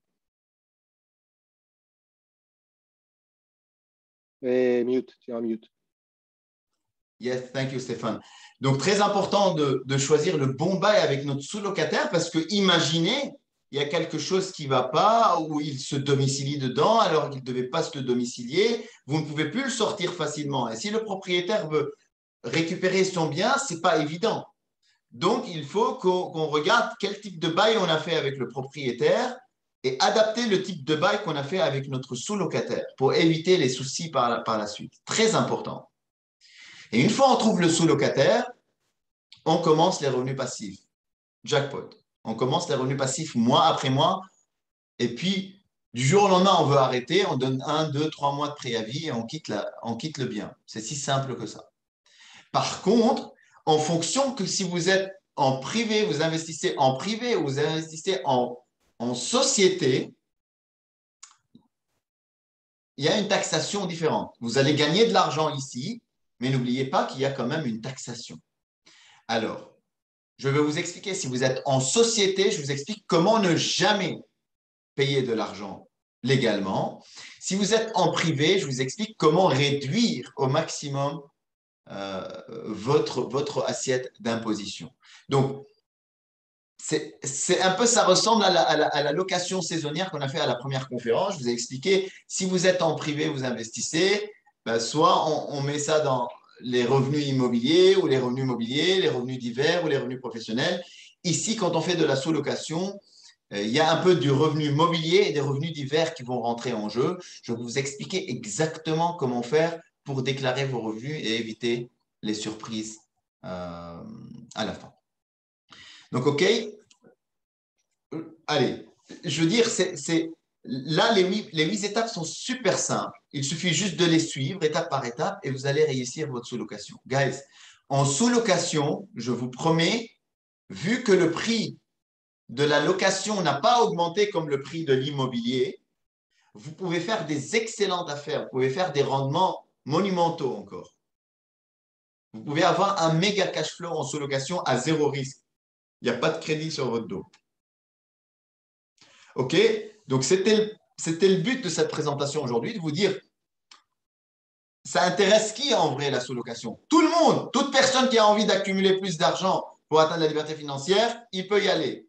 Et mute, tu es en mute. Yes, thank you, Stéphane. Donc, très important de, de choisir le bon bail avec notre sous-locataire parce que imaginez, il y a quelque chose qui ne va pas ou il se domicilie dedans alors qu'il ne devait pas se domicilier. Vous ne pouvez plus le sortir facilement. Et si le propriétaire veut récupérer son bien, ce n'est pas évident. Donc, il faut qu'on qu'on regarde quel type de bail on a fait avec le propriétaire et adapter le type de bail qu'on a fait avec notre sous-locataire pour éviter les soucis par la, par la suite. Très important. Et une fois on trouve le sous-locataire, on commence les revenus passifs. Jackpot. On commence les revenus passifs mois après mois. Et puis, du jour au lendemain, on veut arrêter, on donne un, deux, trois mois de préavis et on quitte, la, on quitte le bien. C'est si simple que ça. Par contre, en fonction que si vous êtes en privé, vous investissez en privé ou vous investissez en, en société, il y a une taxation différente. Vous allez gagner de l'argent ici, mais n'oubliez pas qu'il y a quand même une taxation. Alors, je vais vous expliquer, si vous êtes en société, je vous explique comment ne jamais payer de l'argent légalement. Si vous êtes en privé, je vous explique comment réduire au maximum euh, votre, votre assiette d'imposition. Donc, c'est un peu, ça ressemble à la, à, la, à la location saisonnière qu'on a fait à la première conférence. Je vous ai expliqué, si vous êtes en privé, vous investissez, ben soit on, on met ça dans les revenus immobiliers ou les revenus mobiliers, les revenus divers ou les revenus professionnels. Ici, quand on fait de la sous-location, euh, il y a un peu du revenu mobilier et des revenus divers qui vont rentrer en jeu. Je vais vous expliquer exactement comment faire pour déclarer vos revenus et éviter les surprises euh, à la fin. Donc, OK, allez, je veux dire, c'est là, les huit, les huit étapes sont super simples. Il suffit juste de les suivre étape par étape et vous allez réussir votre sous-location. Guys, en sous-location, je vous promets, vu que le prix de la location n'a pas augmenté comme le prix de l'immobilier, vous pouvez faire des excellentes affaires. Vous pouvez faire des rendements monumentaux encore. Vous pouvez avoir un méga cash flow en sous-location à zéro risque. Il n'y a pas de crédit sur votre dos. OK? Donc, c'était le but de cette présentation aujourd'hui, de vous dire, ça intéresse qui en vrai la sous-location? Tout le monde, toute personne qui a envie d'accumuler plus d'argent pour atteindre la liberté financière, il peut y aller.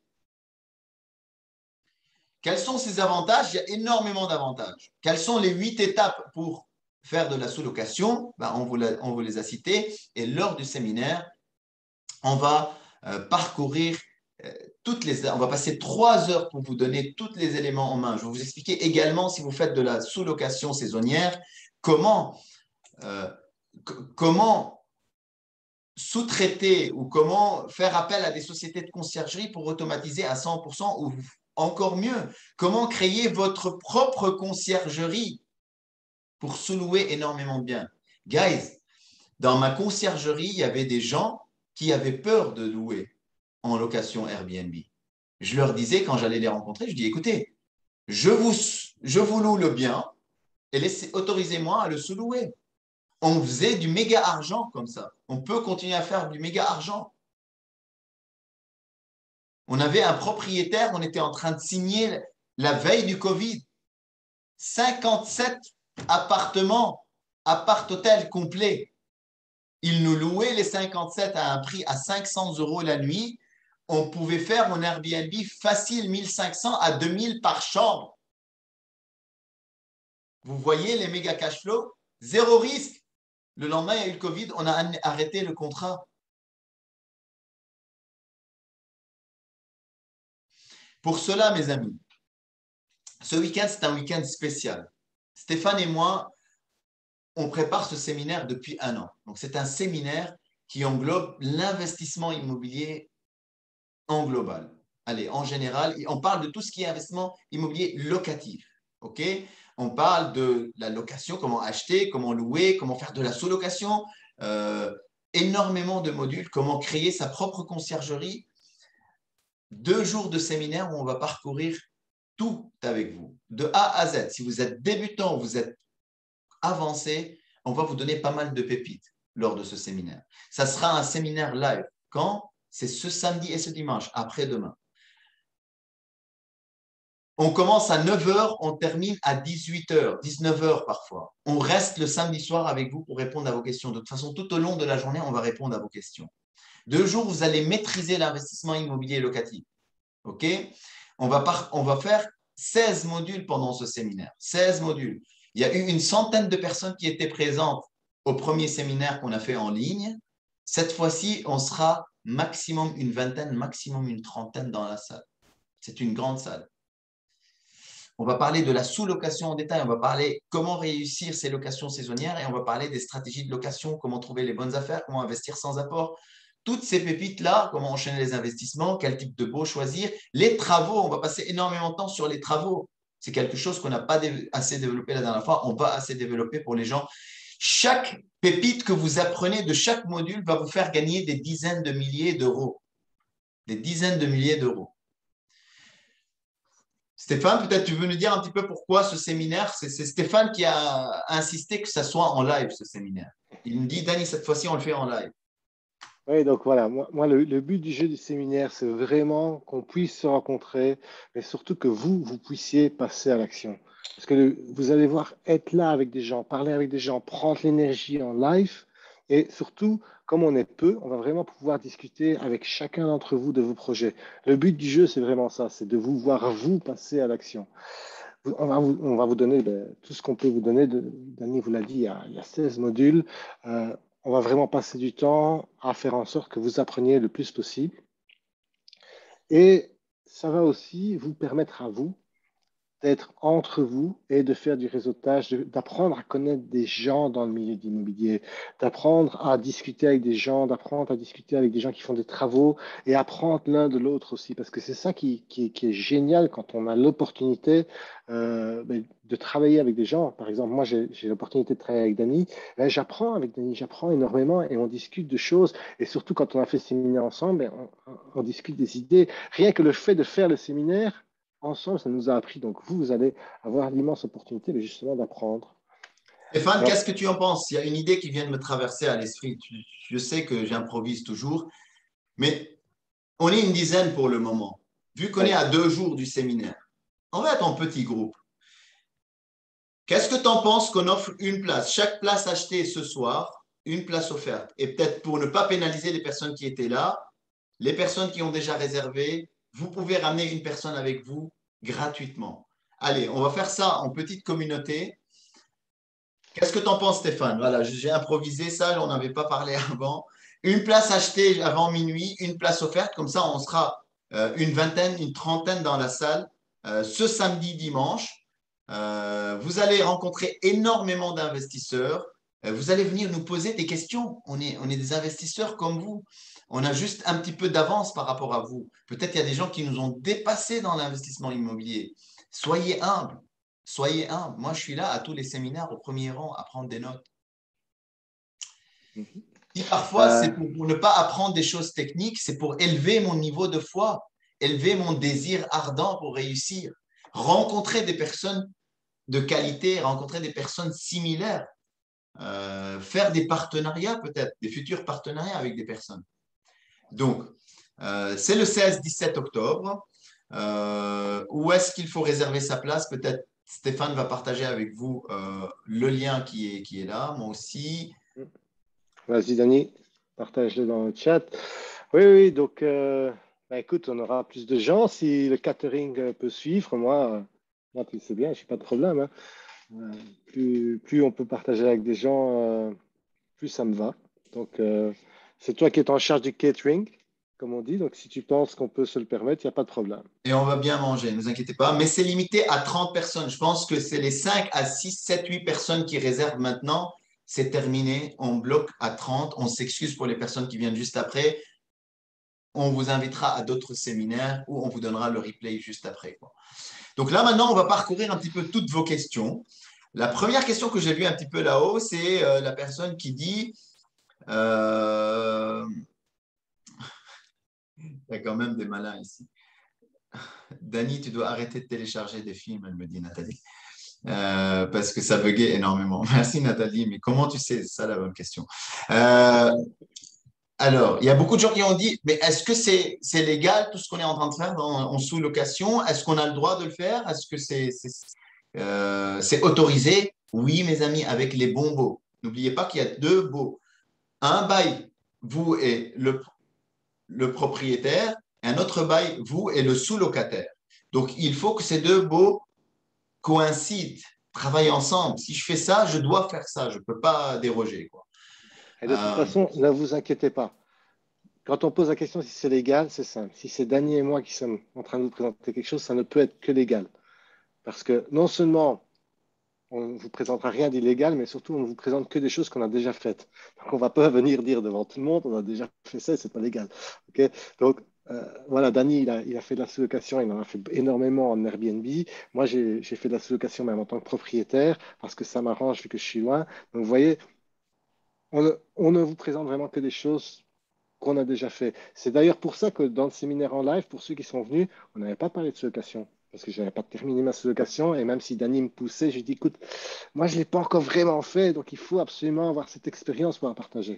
Quels sont ses avantages? Il y a énormément d'avantages. Quelles sont les huit étapes pour faire de la sous-location? Ben, on, vous on vous les a citées. Et lors du séminaire, on va euh, parcourir toutes les, on va passer trois heures pour vous donner tous les éléments en main. Je vais vous expliquer également, si vous faites de la sous-location saisonnière, comment, euh, comment sous-traiter ou comment faire appel à des sociétés de conciergerie pour automatiser à cent pour cent ou encore mieux, comment créer votre propre conciergerie pour sous-louer énormément de biens. Guys, dans ma conciergerie, il y avait des gens qui avaient peur de louer en location Airbnb. Je leur disais, quand j'allais les rencontrer, je dis, écoutez, je vous, je vous loue le bien et laissez, autorisez-moi à le sous-louer. On faisait du méga argent comme ça. On peut continuer à faire du méga argent. On avait un propriétaire, on était en train de signer la veille du Covid. cinquante-sept appartements, appart-hôtel complet. Il nous louait les cinquante-sept à un prix à cinq cents euros la nuit. On pouvait faire en Airbnb facile mille cinq cents à deux mille par chambre. Vous voyez les méga cash flow? Zéro risque. Le lendemain, il y a eu le Covid, on a arrêté le contrat. Pour cela, mes amis, ce week-end, c'est un week-end spécial. Stéphane et moi, on prépare ce séminaire depuis un an. Donc, c'est un séminaire qui englobe l'investissement immobilier en global. Allez, en général, on parle de tout ce qui est investissement immobilier locatif. OK? On parle de la location, comment acheter, comment louer, comment faire de la sous-location, euh, énormément de modules, comment créer sa propre conciergerie. Deux jours de séminaire où on va parcourir tout avec vous, de A à Z. Si vous êtes débutant, vous êtes avancé, on va vous donner pas mal de pépites lors de ce séminaire. Ça sera un séminaire live. Quand? C'est ce samedi et ce dimanche, après-demain. On commence à neuf heures, on termine à dix-huit heures, dix-neuf heures parfois. On reste le samedi soir avec vous pour répondre à vos questions. De toute façon, tout au long de la journée, on va répondre à vos questions. Deux jours, vous allez maîtriser l'investissement immobilier locatif. OK? On va, par, on va faire seize modules pendant ce séminaire. seize modules. Il y a eu une centaine de personnes qui étaient présentes au premier séminaire qu'on a fait en ligne. Cette fois-ci, on sera maximum une vingtaine, maximum une trentaine dans la salle. C'est une grande salle. On va parler de la sous-location en détail. On va parler comment réussir ces locations saisonnières et on va parler des stratégies de location, comment trouver les bonnes affaires, comment investir sans apport. Toutes ces pépites-là, comment enchaîner les investissements, quel type de baux choisir, les travaux, on va passer énormément de temps sur les travaux. C'est quelque chose qu'on n'a pas assez développé la dernière fois, on va assez développer pour les gens. Chaque pépite que vous apprenez de chaque module va vous faire gagner des dizaines de milliers d'euros. Des dizaines de milliers d'euros. Stéphane, peut-être tu veux nous dire un petit peu pourquoi ce séminaire, c'est Stéphane qui a insisté que ça soit en live, ce séminaire. Il me dit, Dani, cette fois-ci, on le fait en live. Oui, donc voilà, moi, moi le, le but du jeu du séminaire, c'est vraiment qu'on puisse se rencontrer, mais surtout que vous, vous puissiez passer à l'action. Parce que le- vous allez voir être là avec des gens, parler avec des gens, prendre l'énergie en live, et surtout, comme on est peu, on va vraiment pouvoir discuter avec chacun d'entre vous de vos projets. Le but du jeu, c'est vraiment ça, c'est de vous voir, vous, passer à l'action. Vous- On va vous, on va vous donner ben, tout ce qu'on peut vous donner. De, Dani vous l'a dit, il y a, il y a seize modules. Euh, on va vraiment passer du temps à faire en sorte que vous appreniez le plus possible. Et ça va aussi vous permettre à vous d'être entre vous et de faire du réseautage, de- d'apprendre à connaître des gens dans le milieu de l'immobilier, d'apprendre à discuter avec des gens, d'apprendre à discuter avec des gens qui font des travaux et apprendre l'un de l'autre aussi, parce que c'est ça qui, qui, qui est génial quand on a l'opportunité euh, ben, de travailler avec des gens. Par exemple, moi, j'ai j'ai l'opportunité de travailler avec Dani. Ben, j'apprends avec Dani, j'apprends énormément et on discute de choses. Et surtout, quand on a fait le séminaire ensemble, ben, on, on on discute des idées. Rien que le fait de faire le séminaire, ensemble, ça nous a appris. Donc, vous, vous allez avoir l'immense opportunité de, justement d'apprendre. Stéphane, Alors, qu'est-ce que tu en penses? Il y a une idée qui vient de me traverser à l'esprit. Tu- Je sais que j'improvise toujours, mais on est une dizaine pour le moment. Vu qu'on est oui, à deux jours du séminaire, on va être en petit groupe. Qu'est-ce que tu en penses qu'on offre une place? Chaque place achetée ce soir, une place offerte. Et peut-être pour ne pas pénaliser les personnes qui étaient là, les personnes qui ont déjà réservé, vous pouvez ramener une personne avec vous gratuitement. Allez, on va faire ça en petite communauté. Qu'est-ce que tu en penses, Stéphane? Voilà, j'ai improvisé ça, on n'avait pas parlé avant. Une place achetée avant minuit, une place offerte, comme ça on sera euh, une vingtaine, une trentaine dans la salle euh, ce samedi, dimanche. Euh, vous allez rencontrer énormément d'investisseurs. Euh, vous allez venir nous poser des questions. On est, on est des investisseurs comme vous. On a juste un petit peu d'avance par rapport à vous. Peut-être qu'il y a des gens qui nous ont dépassés dans l'investissement immobilier. Soyez humbles. Soyez humbles. Moi, je suis là à tous les séminaires au premier rang à prendre des notes. Mhm. Si parfois, Euh, c'est pour ne pas apprendre des choses techniques, c'est pour élever mon niveau de foi, élever mon désir ardent pour réussir, rencontrer des personnes de qualité, rencontrer des personnes similaires, euh, faire des partenariats peut-être, des futurs partenariats avec des personnes. Donc, euh, c'est le seize dix-sept octobre. Euh, où est-ce qu'il faut réserver sa place? Peut-être Stéphane va partager avec vous euh, le lien qui est, qui est là, moi aussi. Vas-y, Dani, partage-le dans le chat. Oui, oui, donc, euh, bah, écoute, on aura plus de gens si le catering euh, peut suivre. Moi, euh, moi tu sais bien, je n'ai pas de problème, hein. Euh, plus, plus on peut partager avec des gens, euh, plus ça me va. Donc, euh, c'est toi qui es en charge du catering, comme on dit. Donc, si tu penses qu'on peut se le permettre, il n'y a pas de problème. Et on va bien manger, ne vous inquiétez pas. Mais c'est limité à trente personnes. Je pense que c'est les cinq à six, sept, huit personnes qui réservent maintenant. C'est terminé. On bloque à trente. On s'excuse pour les personnes qui viennent juste après. On vous invitera à d'autres séminaires où on vous donnera le replay juste après, quoi. Donc là, maintenant, on va parcourir un petit peu toutes vos questions. La première question que j'ai vue un petit peu là-haut, c'est euh, la personne qui dit euh... il y a quand même des malins ici. Dani, tu dois arrêter de télécharger des films, elle me dit Nathalie. Euh, parce que ça buguait énormément. Merci Nathalie, mais comment tu sais? C'est ça la bonne question. Euh, alors, il y a beaucoup de gens qui ont dit, mais est-ce que c'est c'est légal tout ce qu'on est en train de faire dans- en sous-location? Est-ce qu'on a le droit de le faire? Est-ce que c'est c'est euh, c'est autorisé? Oui, mes amis, avec les bons baux. N'oubliez pas qu'il y a deux baux. Un bail, vous et le, le propriétaire, et un autre bail, vous et le sous-locataire. Donc, il faut que ces deux baux coïncident, travaillent ensemble. Si je fais ça, je dois faire ça. Je ne peux pas déroger, quoi. Et de toute Euh, façon, ne vous inquiétez pas. Quand on pose la question si c'est légal, c'est simple. Si c'est Dani et moi qui sommes en train de vous présenter quelque chose, ça ne peut être que légal. Parce que non seulement on ne vous présentera rien d'illégal, mais surtout on ne vous présente que des choses qu'on a déjà faites. Donc on ne va pas venir dire devant tout le monde, on a déjà fait ça, c'est pas légal. Okay. Donc euh, voilà, Dani, il a, il a fait de la sous-location, il en a fait énormément en Airbnb. Moi, j'ai j'ai fait de la sous-location même en tant que propriétaire, parce que ça m'arrange vu que je suis loin. Donc vous voyez, on ne, on ne vous présente vraiment que des choses qu'on a déjà fait. C'est d'ailleurs pour ça que dans le séminaire en live, pour ceux qui sont venus, on n'avait pas parlé de sous-location. Parce que je n'avais pas terminé ma sous-location. Et même si Dani me poussait, je lui dis, écoute, moi, je ne l'ai pas encore vraiment fait. Donc, il faut absolument avoir cette expérience pour la partager.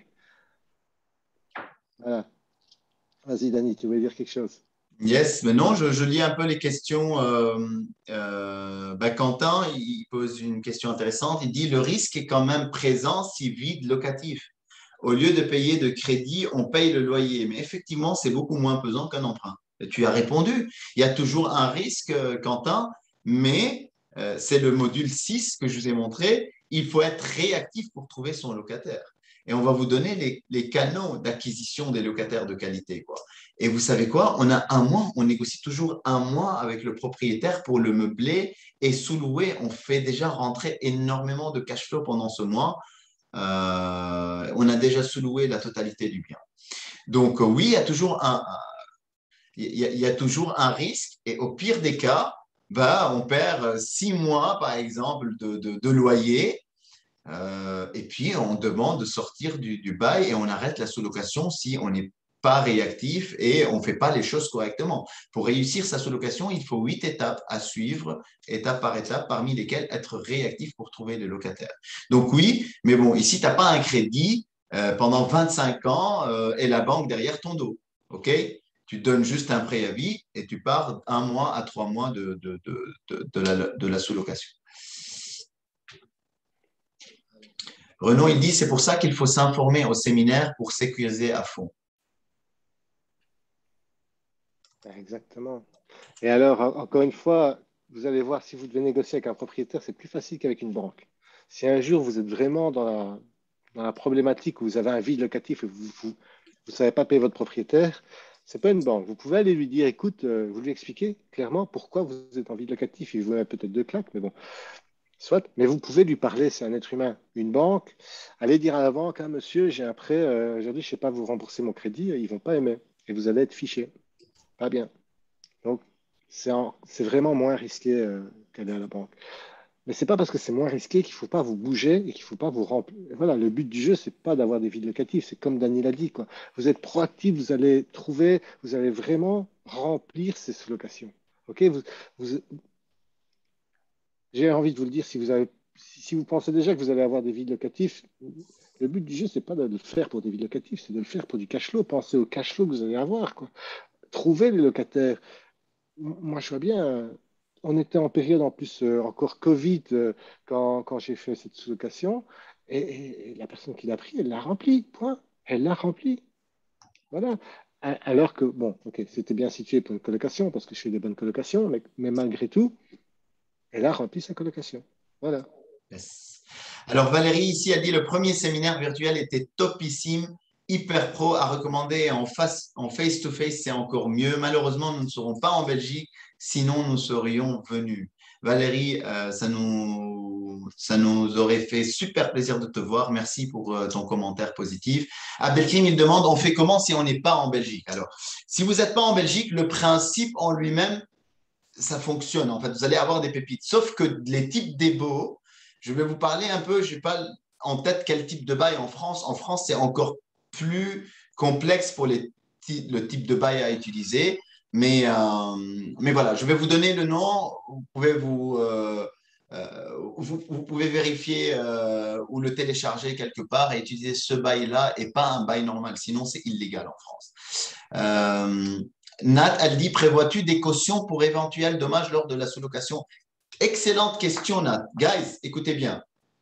Voilà. Vas-y, Dani, tu voulais dire quelque chose? Yes, mais non, je, je lis un peu les questions. Euh, euh, bah, Quentin, il pose une question intéressante. Il dit, le risque est quand même présent si vide locatif. Au lieu de payer de crédit, on paye le loyer. Mais effectivement, c'est beaucoup moins pesant qu'un emprunt. Et tu as répondu. Il y a toujours un risque, euh, Quentin, mais euh, c'est le module six que je vous ai montré. Il faut être réactif pour trouver son locataire. Et on va vous donner les, les canaux d'acquisition des locataires de qualité, quoi. Et vous savez quoi? On a un mois, on négocie toujours un mois avec le propriétaire pour le meubler et sous-louer. On fait déjà rentrer énormément de cash flow pendant ce mois. Euh, on a déjà sous-loué la totalité du bien. Donc oui, il y a toujours un, il y a, il y a toujours un risque. Et au pire des cas, bah, on perd six mois, par exemple, de, de, de loyer. Euh, et puis, on demande de sortir du, du bail et on arrête la sous-location si on n'est pas réactif et on ne fait pas les choses correctement. Pour réussir sa sous-location, il faut huit étapes à suivre, étape par étape, parmi lesquelles être réactif pour trouver les locataires. Donc oui, mais bon, ici, tu n'as pas un crédit euh, pendant vingt-cinq ans euh, et la banque derrière ton dos. OK? Tu donnes juste un préavis et tu pars un mois à trois mois de, de, de, de, de la, de la sous-location. Renaud, il dit, c'est pour ça qu'il faut s'informer au séminaire pour sécuriser à fond. Exactement. Et alors, en- encore une fois, vous allez voir, si vous devez négocier avec un propriétaire, c'est plus facile qu'avec une banque. Si un jour vous êtes vraiment dans la, dans la problématique où vous avez un vide locatif et vous ne vous, vous savez pas payer votre propriétaire, C'est pas une banque. Vous pouvez aller lui dire, écoute, euh, vous lui expliquez clairement pourquoi vous êtes en vide locatif. Il vous met peut-être deux claques, mais bon, soit. Mais vous pouvez lui parler, c'est un être humain. Une banque, allez dire à la banque, ah, monsieur, j'ai un prêt, euh, aujourd'hui, je ne sais pas vous rembourser mon crédit, ils vont pas aimer. Et vous allez être fiché. Pas bien. Donc, c'est en- c'est vraiment moins risqué euh, qu'aller à la banque. Mais c'est pas parce que c'est moins risqué qu'il faut pas vous bouger et qu'il faut pas vous remplir. Voilà, le but du jeu, c'est pas d'avoir des vides locatifs. C'est comme Daniel a dit, quoi. Vous êtes proactif, vous allez trouver, vous allez vraiment remplir ces sous-locations. Ok, vous, vous- j'ai envie de vous le dire, si vous avez, si, si vous pensez déjà que vous allez avoir des vides locatifs, le but du jeu, c'est pas de le faire pour des vides locatifs, c'est de le faire pour du cash flow. Pensez au cash flow que vous allez avoir, quoi. Trouvez les locataires. Moi, je vois bien, euh, on était en période en plus euh, encore Covid euh, quand, quand j'ai fait cette sous-location, et, et- et la personne qui l'a pris, elle l'a rempli, point. Elle l'a rempli. Voilà. A- Alors que, bon, ok, c'était bien situé pour une colocation, parce que je fais des bonnes colocations, mais, mais malgré tout, elle a rempli sa colocation. Voilà. Yes. Alors Valérie ici a dit le premier séminaire virtuel était topissime, hyper pro, à recommander en face, en face-to-face, c'est encore mieux. Malheureusement, nous ne serons pas en Belgique, sinon nous serions venus. Valérie, euh, ça nous, ça nous aurait fait super plaisir de te voir. Merci pour euh, ton commentaire positif. Abdelkrim, il demande, on fait comment si on n'est pas en Belgique? Alors, si vous n'êtes pas en Belgique, le principe en lui-même, ça fonctionne. En fait, vous allez avoir des pépites. Sauf que les types d'ébaux, je vais vous parler un peu, je n'ai pas en tête quel type de bail en France. En France, c'est encore plus complexe pour les, le type de bail à utiliser. Mais, euh, mais voilà, je vais vous donner le nom. Vous pouvez vous, euh, euh, vous, vous, pouvez vérifier euh, ou le télécharger quelque part et utiliser ce bail-là et pas un bail normal. Sinon, c'est illégal en France. Euh, Nat, elle dit, prévois-tu des cautions pour éventuels dommages lors de la sous-location? Excellente question, Nat. Guys, écoutez bien.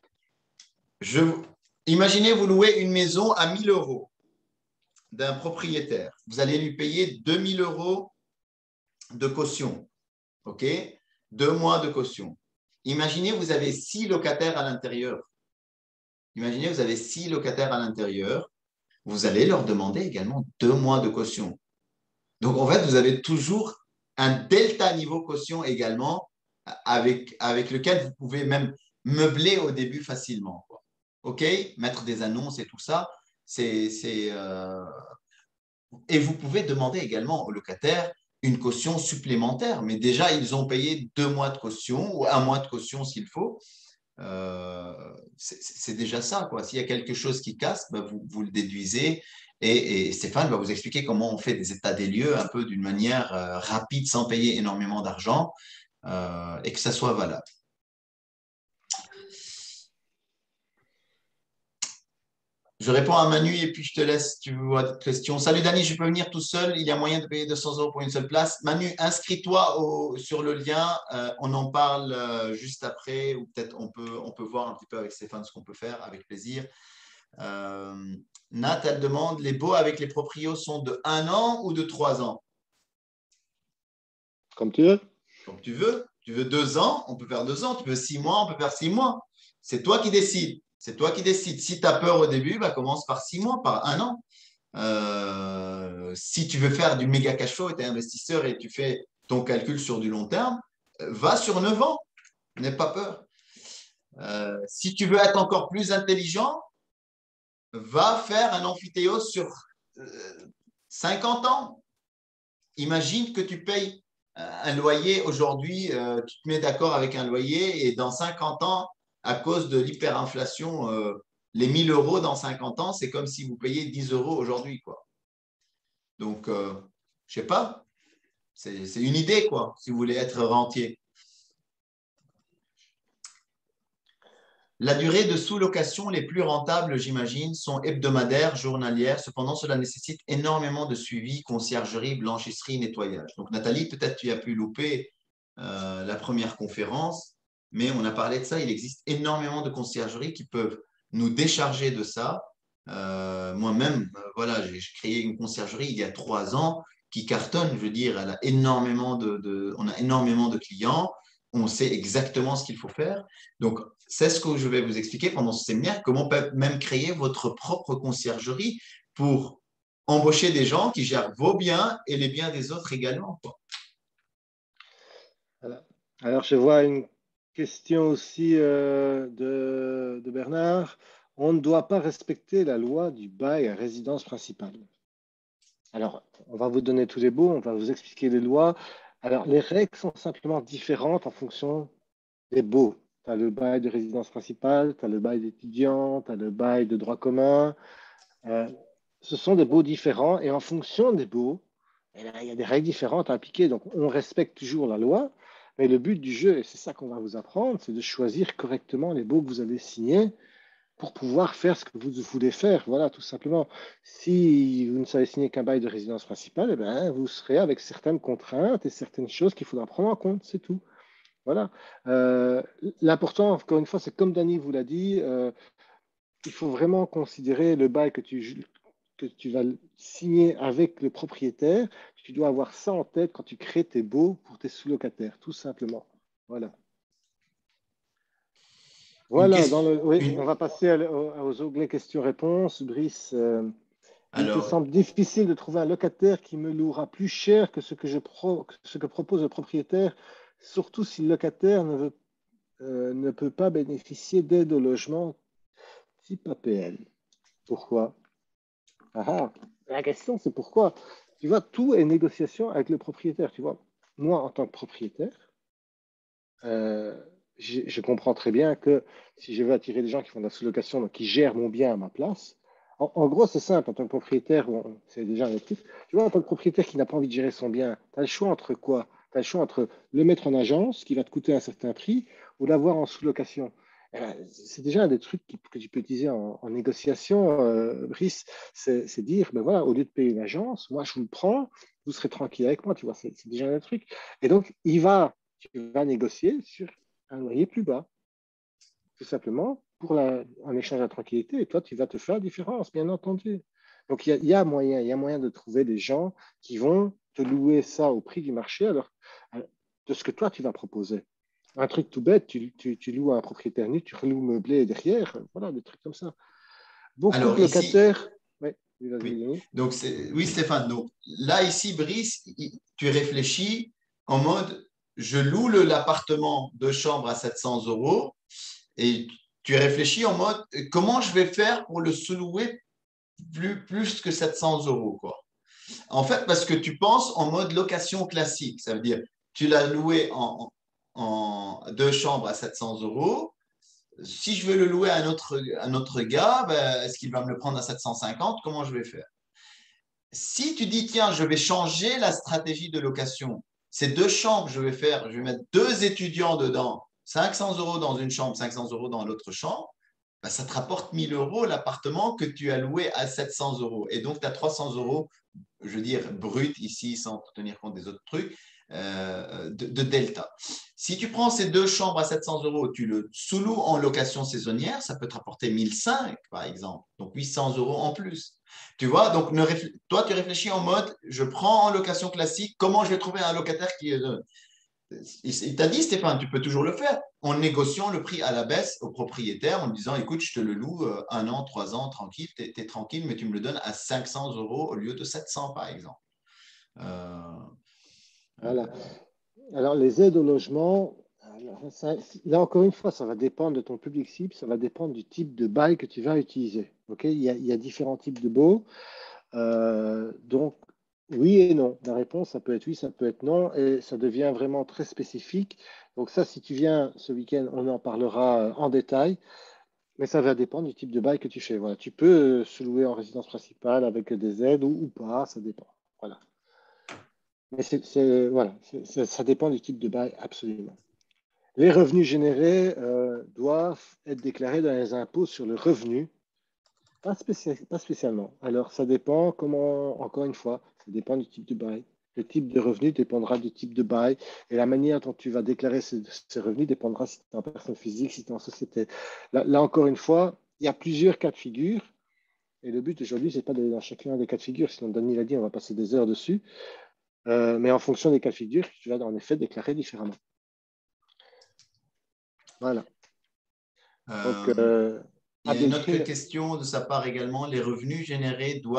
Je, imaginez, vous louez une maison à mille euros d'un propriétaire. Vous allez lui payer deux mille euros de caution. OK? Deux mois de caution. Imaginez, vous avez six locataires à l'intérieur. Imaginez, vous avez six locataires à l'intérieur. Vous allez leur demander également deux mois de caution. Donc, en fait, vous avez toujours un delta niveau caution également avec, avec lequel vous pouvez même meubler au début facilement. Quoi. OK? Mettre des annonces et tout ça. C'est, c'est, euh... Et vous pouvez demander également aux locataires une caution supplémentaire. Mais déjà, ils ont payé deux mois de caution ou un mois de caution s'il faut. Euh, c'est déjà ça. Quoi. S'il y a quelque chose qui casse, ben vous, vous le déduisez. Et, et, Stéphane va vous expliquer comment on fait des états des lieux un peu d'une manière euh, rapide, sans payer énormément d'argent euh, et que ça soit valable. Je réponds à Manu et puis je te laisse, tu vois d'autres questions. Salut Dani, je peux venir tout seul. Il y a moyen de payer deux cents euros pour une seule place. Manu, inscris-toi sur le lien. Euh, on en parle euh, juste après ou peut-être on peut, on peut voir un petit peu avec Stéphane ce qu'on peut faire avec plaisir. Euh, Nat, elle demande, les baux avec les proprios sont de un an ou de trois ans? Comme tu veux. Comme tu veux. Tu veux deux ans, on peut faire deux ans. Tu veux six mois, on peut faire six mois. C'est toi qui décides. C'est toi qui décides. Si tu as peur au début, bah, commence par six mois, par un an. Euh, si tu veux faire du méga cash flow et tu es investisseur et tu fais ton calcul sur du long terme, euh, va sur neuf ans. N'aie pas peur. Euh, si tu veux être encore plus intelligent, va faire un amphithéose sur euh, cinquante ans. Imagine que tu payes un loyer aujourd'hui, euh, tu te mets d'accord avec un loyer et dans cinquante ans, à cause de l'hyperinflation, euh, les mille euros dans cinquante ans, c'est comme si vous payiez dix euros aujourd'hui. Quoi. Donc, euh, je ne sais pas, c'est une idée, quoi, si vous voulez être rentier. La durée de sous-location les plus rentables, j'imagine, sont hebdomadaires, journalières. Cependant, cela nécessite énormément de suivi, conciergerie, blanchisserie, nettoyage. Donc, Nathalie, peut-être tu as pu louper euh, la première conférence, mais on a parlé de ça. Il existe énormément de conciergeries qui peuvent nous décharger de ça. Euh, Moi-même, euh, voilà, j'ai créé une conciergerie il y a trois ans qui cartonne. Je veux dire, elle a énormément de, de, on a énormément de clients. On sait exactement ce qu'il faut faire. Donc, c'est ce que je vais vous expliquer pendant ce séminaire, comment peut même créer votre propre conciergerie pour embaucher des gens qui gèrent vos biens et les biens des autres également, quoi. Voilà. Alors, je vois une question aussi euh, de, de Bernard. On ne doit pas respecter la loi du bail à résidence principale. Alors, on va vous donner tous les baux, on va vous expliquer les lois. Alors, les règles sont simplement différentes en fonction des baux. Tu as le bail de résidence principale, tu as le bail d'étudiant, tu as le bail de droit commun. Euh, Ce sont des baux différents et en fonction des baux, eh bien, il y a des règles différentes à appliquer. Donc, on respecte toujours la loi, mais le but du jeu, et c'est ça qu'on va vous apprendre, c'est de choisir correctement les baux que vous allez signer pour pouvoir faire ce que vous voulez faire. Voilà, tout simplement. Si vous ne savez signer qu'un bail de résidence principale, eh bien, vous serez avec certaines contraintes et certaines choses qu'il faudra prendre en compte, c'est tout. Voilà. Euh, L'important, encore une fois, c'est comme Dany vous l'a dit, euh, il faut vraiment considérer le bail que tu, que tu vas signer avec le propriétaire. Tu dois avoir ça en tête quand tu crées tes baux pour tes sous-locataires, tout simplement. Voilà. Une Voilà, dans question, le, oui, on une, va passer à- aux, aux onglets questions-réponses. Brice, euh, il te alors, semble difficile de trouver un locataire qui me louera plus cher que ce que, je pro- que ce que propose le propriétaire, surtout si le locataire ne veut, euh, ne peut pas bénéficier d'aide au logement type A P L. Pourquoi? Ah, ah. La question, c'est pourquoi. Tu vois, tout est négociation avec le propriétaire. Tu vois, moi, en tant que propriétaire, euh, je, je comprends très bien que si je veux attirer des gens qui font de la sous-location, donc qui gèrent mon bien à ma place, en, en gros, c'est simple. En tant que propriétaire, bon, c'est déjà un actif. Tu vois, en tant que propriétaire qui n'a pas envie de gérer son bien, tu as le choix entre quoi? Tu as le choix entre le mettre en agence, qui va te coûter un certain prix, ou l'avoir en sous-location. Eh ben, c'est déjà un des trucs qui- que tu peux utiliser en, en négociation, euh, Brice, c'est c'est dire, ben voilà, au lieu de payer une agence, moi je vous le prends, vous serez tranquille avec moi, tu vois, c'est c'est déjà un truc. Et donc, il va, tu vas négocier sur un loyer plus bas, tout simplement, pour la, en échange de la tranquillité, et toi, tu vas te faire la différence, bien entendu. Donc, il y a, il y a moyen, il y a moyen de trouver des gens qui vont te louer ça au prix du marché, alors, euh, de ce que toi, tu vas proposer. Un truc tout bête, tu, tu, tu loues à un propriétaire nu, tu reloues meublé derrière, voilà, des trucs comme ça. Beaucoup de alors ici, locataires. Oui, vas-y, oui. Denis. Donc, c'est, oui, Stéphane. Donc, là, ici, Brice, il- tu réfléchis en mode, je loue le- l'appartement de chambre à sept cents euros et tu réfléchis en mode, comment je vais faire pour le sous-louer plus, plus que sept cents euros, quoi. En fait, parce que tu penses en mode location classique. Ça veut dire, tu l'as loué en, en deux chambres à sept cents euros. Si je veux le louer à un autre, un autre gars, ben, est-ce qu'il va me le prendre à sept cent cinquante? Comment je vais faire? Si tu dis, tiens, je vais changer la stratégie de location, ces deux chambres, je vais faire, je vais mettre deux étudiants dedans, cinq cents euros dans une chambre, cinq cents euros dans l'autre chambre, ben, ça te rapporte mille euros l'appartement que tu as loué à sept cents euros. Et donc, tu as trois cents euros, je veux dire, brut ici, sans tenir compte des autres trucs, euh, de, de, delta. Si tu prends ces deux chambres à sept cents euros, tu le sous-loues en location saisonnière, ça peut te rapporter mille cinq, par exemple, donc huit cents euros en plus. Tu vois, donc ne toi, tu réfléchis en mode, je prends en location classique, comment je vais trouver un locataire qui est... Il t'a dit, Stéphane, tu peux toujours le faire en négociant le prix à la baisse au propriétaire en lui disant, écoute, je te le loue euh, un an, trois ans, tranquille, tu es, tranquille, mais tu me le donnes à cinq cents euros au lieu de sept cents, par exemple. Euh, Voilà. Alors, les aides au logement, alors, ça- là encore une fois, ça va dépendre de ton public cible, ça va dépendre du type de bail que tu vas utiliser. Ok, il y a, il y a différents types de baux. Euh, donc, oui et non. La réponse, ça peut être oui, ça peut être non, et ça devient vraiment très spécifique. Donc ça, si tu viens ce week-end, on en parlera euh, en détail, mais ça va dépendre du type de bail que tu fais. Voilà, tu peux euh, se louer en résidence principale avec des aides ou, ou pas, ça dépend. Voilà. Mais c'est, c'est- voilà, c'est- c'est- ça dépend du type de bail, absolument. Les revenus générés euh, doivent être déclarés dans les impôts sur le revenu. Pas, spécial- pas spécialement. Alors, ça dépend comment, encore une fois, ça dépend du type de bail. Le type de revenu dépendra du type de bail et la manière dont tu vas déclarer ces, ces revenus dépendra si tu es en personne physique, si tu es en société. Là, là, encore une fois, il y a plusieurs cas de figure et le but aujourd'hui, c'est pas d'aller dans chacun des cas de figure, sinon Dany l'a dit, on va passer des heures dessus. Euh, mais en fonction des cas de figure, tu vas en effet déclarer différemment. Voilà. Donc, euh, euh, il y a une autre Abdelkrim, question de sa part également. Les revenus générés doivent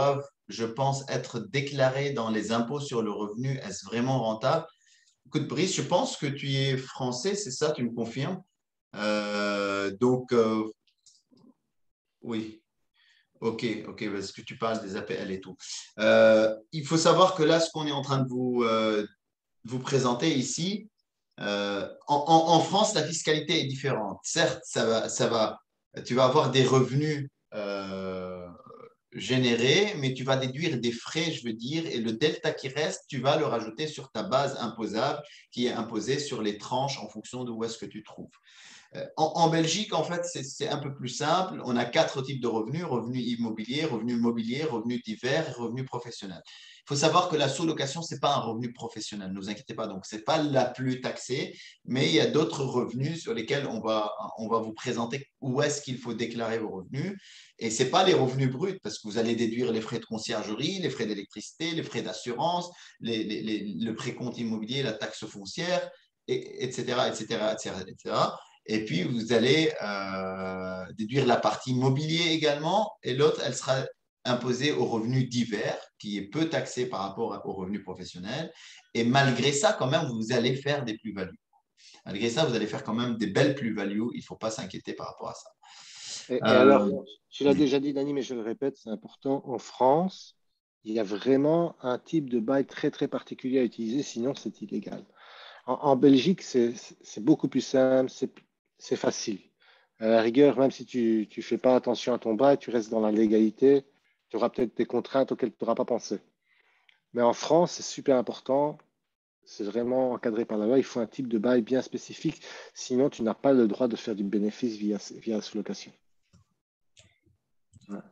je pense, être déclaré dans les impôts sur le revenu, est-ce vraiment rentable? Écoute, Brice, je pense que tu es français, c'est ça, tu me confirmes? Euh, donc, euh, oui. Ok, ok, parce que tu parles des A P L et tout. Euh, il faut savoir que là, ce qu'on est en train de vous, euh, vous présenter ici, euh, en, en- en France, la fiscalité est différente. Certes, ça va, ça va, tu vas avoir des revenus euh, générés, mais tu vas déduire des frais, je veux dire, et le delta qui reste, tu vas le rajouter sur ta base imposable qui est imposée sur les tranches en fonction de où est-ce que tu trouves. Euh, En, en Belgique, en fait, c'est c'est un peu plus simple. On a quatre types de revenus, revenus immobiliers, revenus mobiliers, revenus divers et revenus professionnels. Il faut savoir que la sous-location, ce n'est pas un revenu professionnel, ne vous inquiétez pas. Donc, ce n'est pas la plus taxée, mais il y a d'autres revenus sur lesquels on va, on va vous présenter où est-ce qu'il faut déclarer vos revenus. Et ce n'est pas les revenus bruts, parce que vous allez déduire les frais de conciergerie, les frais d'électricité, les frais d'assurance, les, les, les, le précompte immobilier, la taxe foncière, et, etc., etc., etc., et cetera. Et puis, vous allez euh, déduire la partie mobilier également, et l'autre, elle sera imposée aux revenus divers, qui est peu taxé par rapport aux revenus professionnels. Et malgré ça, quand même, vous allez faire des plus-values. Malgré ça, vous allez faire quand même des belles plus-values. Il ne faut pas s'inquiéter par rapport à ça. Et, et Euh, alors, tu l'as déjà dit, Dani, mais je le répète, c'est important. En France, il y a vraiment un type de bail très, très particulier à utiliser, sinon c'est illégal. En, en Belgique, c'est c'est beaucoup plus simple, c'est c'est facile. À la rigueur, même si tu ne fais pas attention à ton bail, tu restes dans la légalité, tu auras peut-être des contraintes auxquelles tu n'auras pas pensé. Mais en France, c'est super important. C'est vraiment encadré par la loi. Il faut un type de bail bien spécifique. Sinon, tu n'as pas le droit de faire du bénéfice via, via la sous-location. Ouais.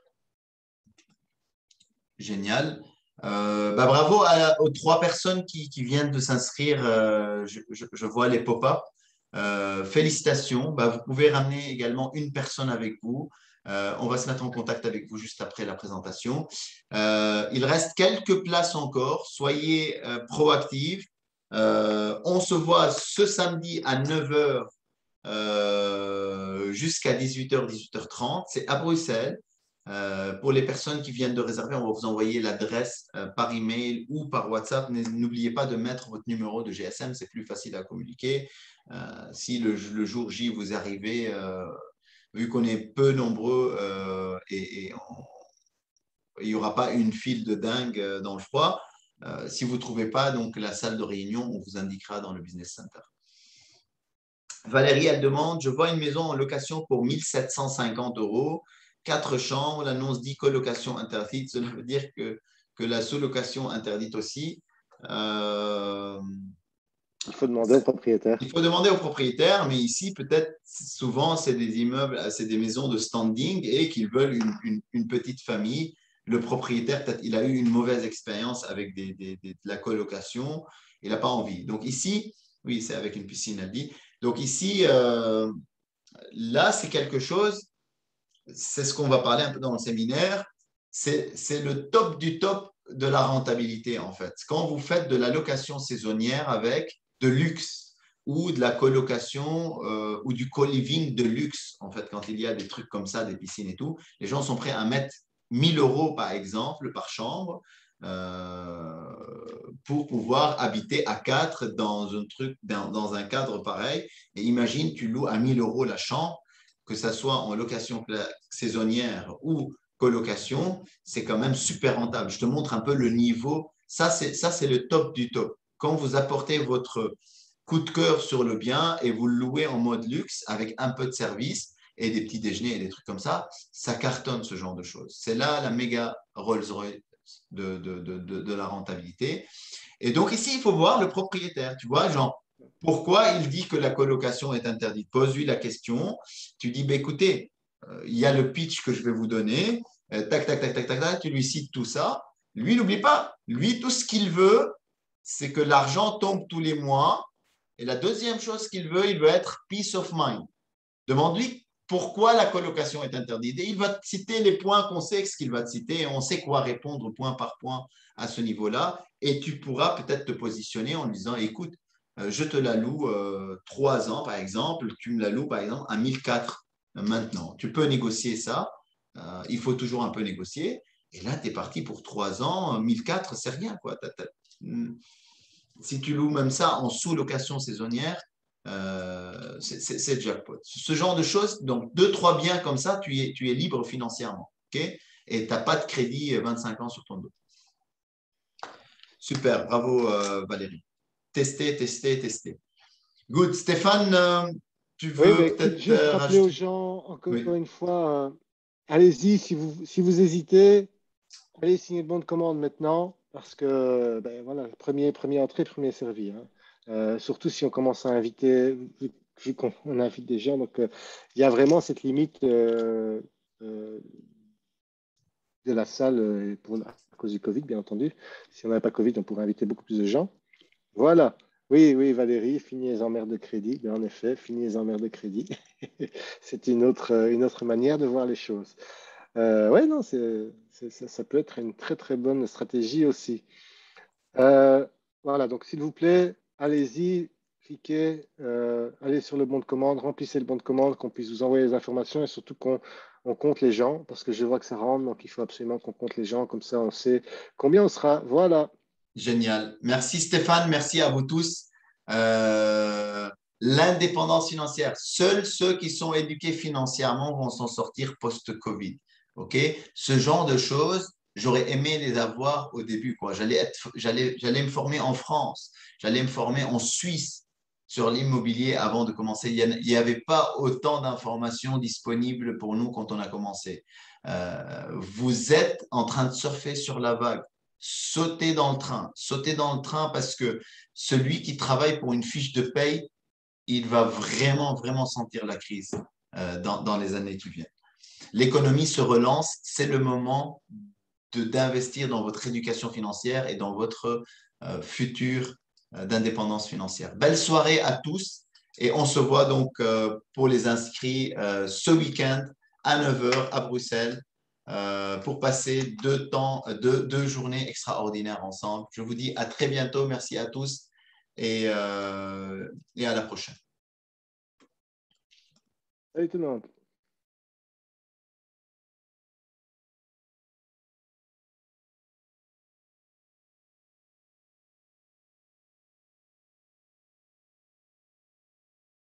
Génial. Euh, bah, bravo à- aux trois personnes qui, qui viennent de s'inscrire. Euh, je, je- je vois les pop-up. Euh, félicitations. Bah, vous pouvez ramener également une personne avec vous. Euh, on va se mettre en contact avec vous juste après la présentation. Euh, il reste quelques places encore. Soyez euh, proactifs. Euh, on se voit ce samedi à neuf heures euh, jusqu'à dix-huit heures, dix-huit heures trente. C'est à Bruxelles. Euh, pour les personnes qui viennent de réserver, on va vous envoyer l'adresse euh, par email ou par WhatsApp. N'oubliez pas de mettre votre numéro de G S M, c'est plus facile à communiquer. Euh, si le, le, jour J vous arrivez, euh, vu qu'on est peu nombreux euh, et, et on, il n'y aura pas une file de dingue euh, dans le froid. Euh, si vous ne trouvez pas donc, la salle de réunion, on vous indiquera dans le Business Center. Valérie, elle demande, je vois une maison en location pour mille sept cent cinquante euros, quatre chambres, l'annonce dit colocation interdite, cela veut dire que, que la sous-location interdite aussi. Euh, Il faut demander au propriétaire. il faut demander au propriétaire, mais ici, peut-être, souvent, c'est des immeubles, c'est des maisons de standing et qu'ils veulent une, une, une, petite famille. Le propriétaire, peut-être, il a eu une mauvaise expérience avec des, des, des, de la colocation, il n'a pas envie. Donc ici, oui, c'est avec une piscine, elle dit. Donc ici, euh, là, c'est quelque chose, c'est ce qu'on va parler un peu dans le séminaire, c'est le top du top de la rentabilité, en fait. Quand vous faites de la location saisonnière avec de luxe ou de la colocation euh, ou du co-living de luxe, en fait, quand il y a des trucs comme ça, des piscines et tout, les gens sont prêts à mettre mille euros, par exemple, par chambre, euh, pour pouvoir habiter à quatre dans un truc, dans, dans un cadre pareil. Et imagine, tu loues à mille euros la chambre, que ça soit en location saisonnière ou colocation, c'est quand même super rentable. Je te montre un peu le niveau. Ça, c'est ça, c'est le top du top. Quand vous apportez votre coup de cœur sur le bien et vous le louez en mode luxe avec un peu de service et des petits déjeuners et des trucs comme ça, ça cartonne ce genre de choses. C'est là la méga Rolls-Royce de, de, de, de, de la rentabilité. Et donc ici, il faut voir le propriétaire. Tu vois, genre, pourquoi il dit que la colocation est interdite? Pose-lui la question. Tu dis, bah, écoutez, euh, il y a le pitch que je vais vous donner. Euh, tac, tac, tac, tac, tac, tac. Tu lui cites tout ça. Lui, n'oublie pas. Lui, tout ce qu'il veut, c'est que l'argent tombe tous les mois. Et la deuxième chose qu'il veut, il veut être peace of mind. Demande-lui pourquoi la colocation est interdite. Et il va te citer les points qu'on sait ce qu'il va te citer et on sait quoi répondre point par point à ce niveau-là. Et tu pourras peut-être te positionner en disant, écoute, euh, je te la loue euh, trois ans, par exemple, tu me la loues, par exemple, à mille quatre maintenant. Tu peux négocier ça. Euh, il faut toujours un peu négocier. Et là, tu es parti pour trois ans, mille quatre, c'est rien, quoi. T'as, t'as, si tu loues même ça en sous-location saisonnière, euh, c'est, c'est, c'est jackpot. Ce genre de choses, donc deux, trois biens comme ça, tu es, tu es libre financièrement. Okay, et tu n'as pas de crédit vingt-cinq ans sur ton dos. Super, bravo euh, Valérie. Tester, tester, tester. Good. Stéphane, euh, tu Oui, bah, veux écoute, peut-être juste euh, rappeler aux rajouter? gens, Oui. encore une fois, euh, allez-y, si vous, si vous hésitez, allez signer le bon de commande maintenant, parce que, ben, voilà, premier, premier entrée, premier servi, hein. Euh, surtout si on commence à inviter, vu, vu qu'on on invite des gens, donc euh, il y a vraiment cette limite euh, euh, de la salle euh, pour, à cause du Covid, bien entendu. Si on n'avait pas Covid, on pourrait inviter beaucoup plus de gens. Voilà. Oui, oui, Valérie, fini les emmerdes de crédit. Ben, en effet, fini les emmerdes de crédit. C'est une autre, euh, une autre manière de voir les choses. Euh, ouais, non, c'est, c'est- ça, ça peut être une très, très bonne stratégie aussi. Euh, voilà, donc s'il vous plaît, allez-y, cliquez, euh, allez sur le bon de commande, remplissez le bon de commande, qu'on puisse vous envoyer les informations et surtout qu'on on compte les gens, parce que je vois que ça rentre, donc il faut absolument qu'on compte les gens, comme ça on sait combien on sera. Voilà. Génial. Merci Stéphane, merci à vous tous. Euh, l'indépendance financière, seuls ceux qui sont éduqués financièrement vont s'en sortir post-Covid. OK? Ce genre de choses, j'aurais aimé les avoir au début, quoi. J'allais être, j'allais, j'allais me former en France, j'allais me former en Suisse sur l'immobilier avant de commencer. Il n'y avait pas autant d'informations disponibles pour nous quand on a commencé. Euh, vous êtes en train de surfer sur la vague. Sautez dans le train, sautez dans le train parce que celui qui travaille pour une fiche de paye, il va vraiment, vraiment sentir la crise euh, dans, dans les années qui viennent. L'économie se relance, c'est le moment de, d'investir dans votre éducation financière et dans votre euh, futur euh, d'indépendance financière. Belle soirée à tous et on se voit donc euh, pour les inscrits euh, ce week-end à neuf heures à Bruxelles euh, pour passer deux, temps, deux, deux journées extraordinaires ensemble. Je vous dis à très bientôt. Merci à tous et, euh, et à la prochaine. Salut tout le monde.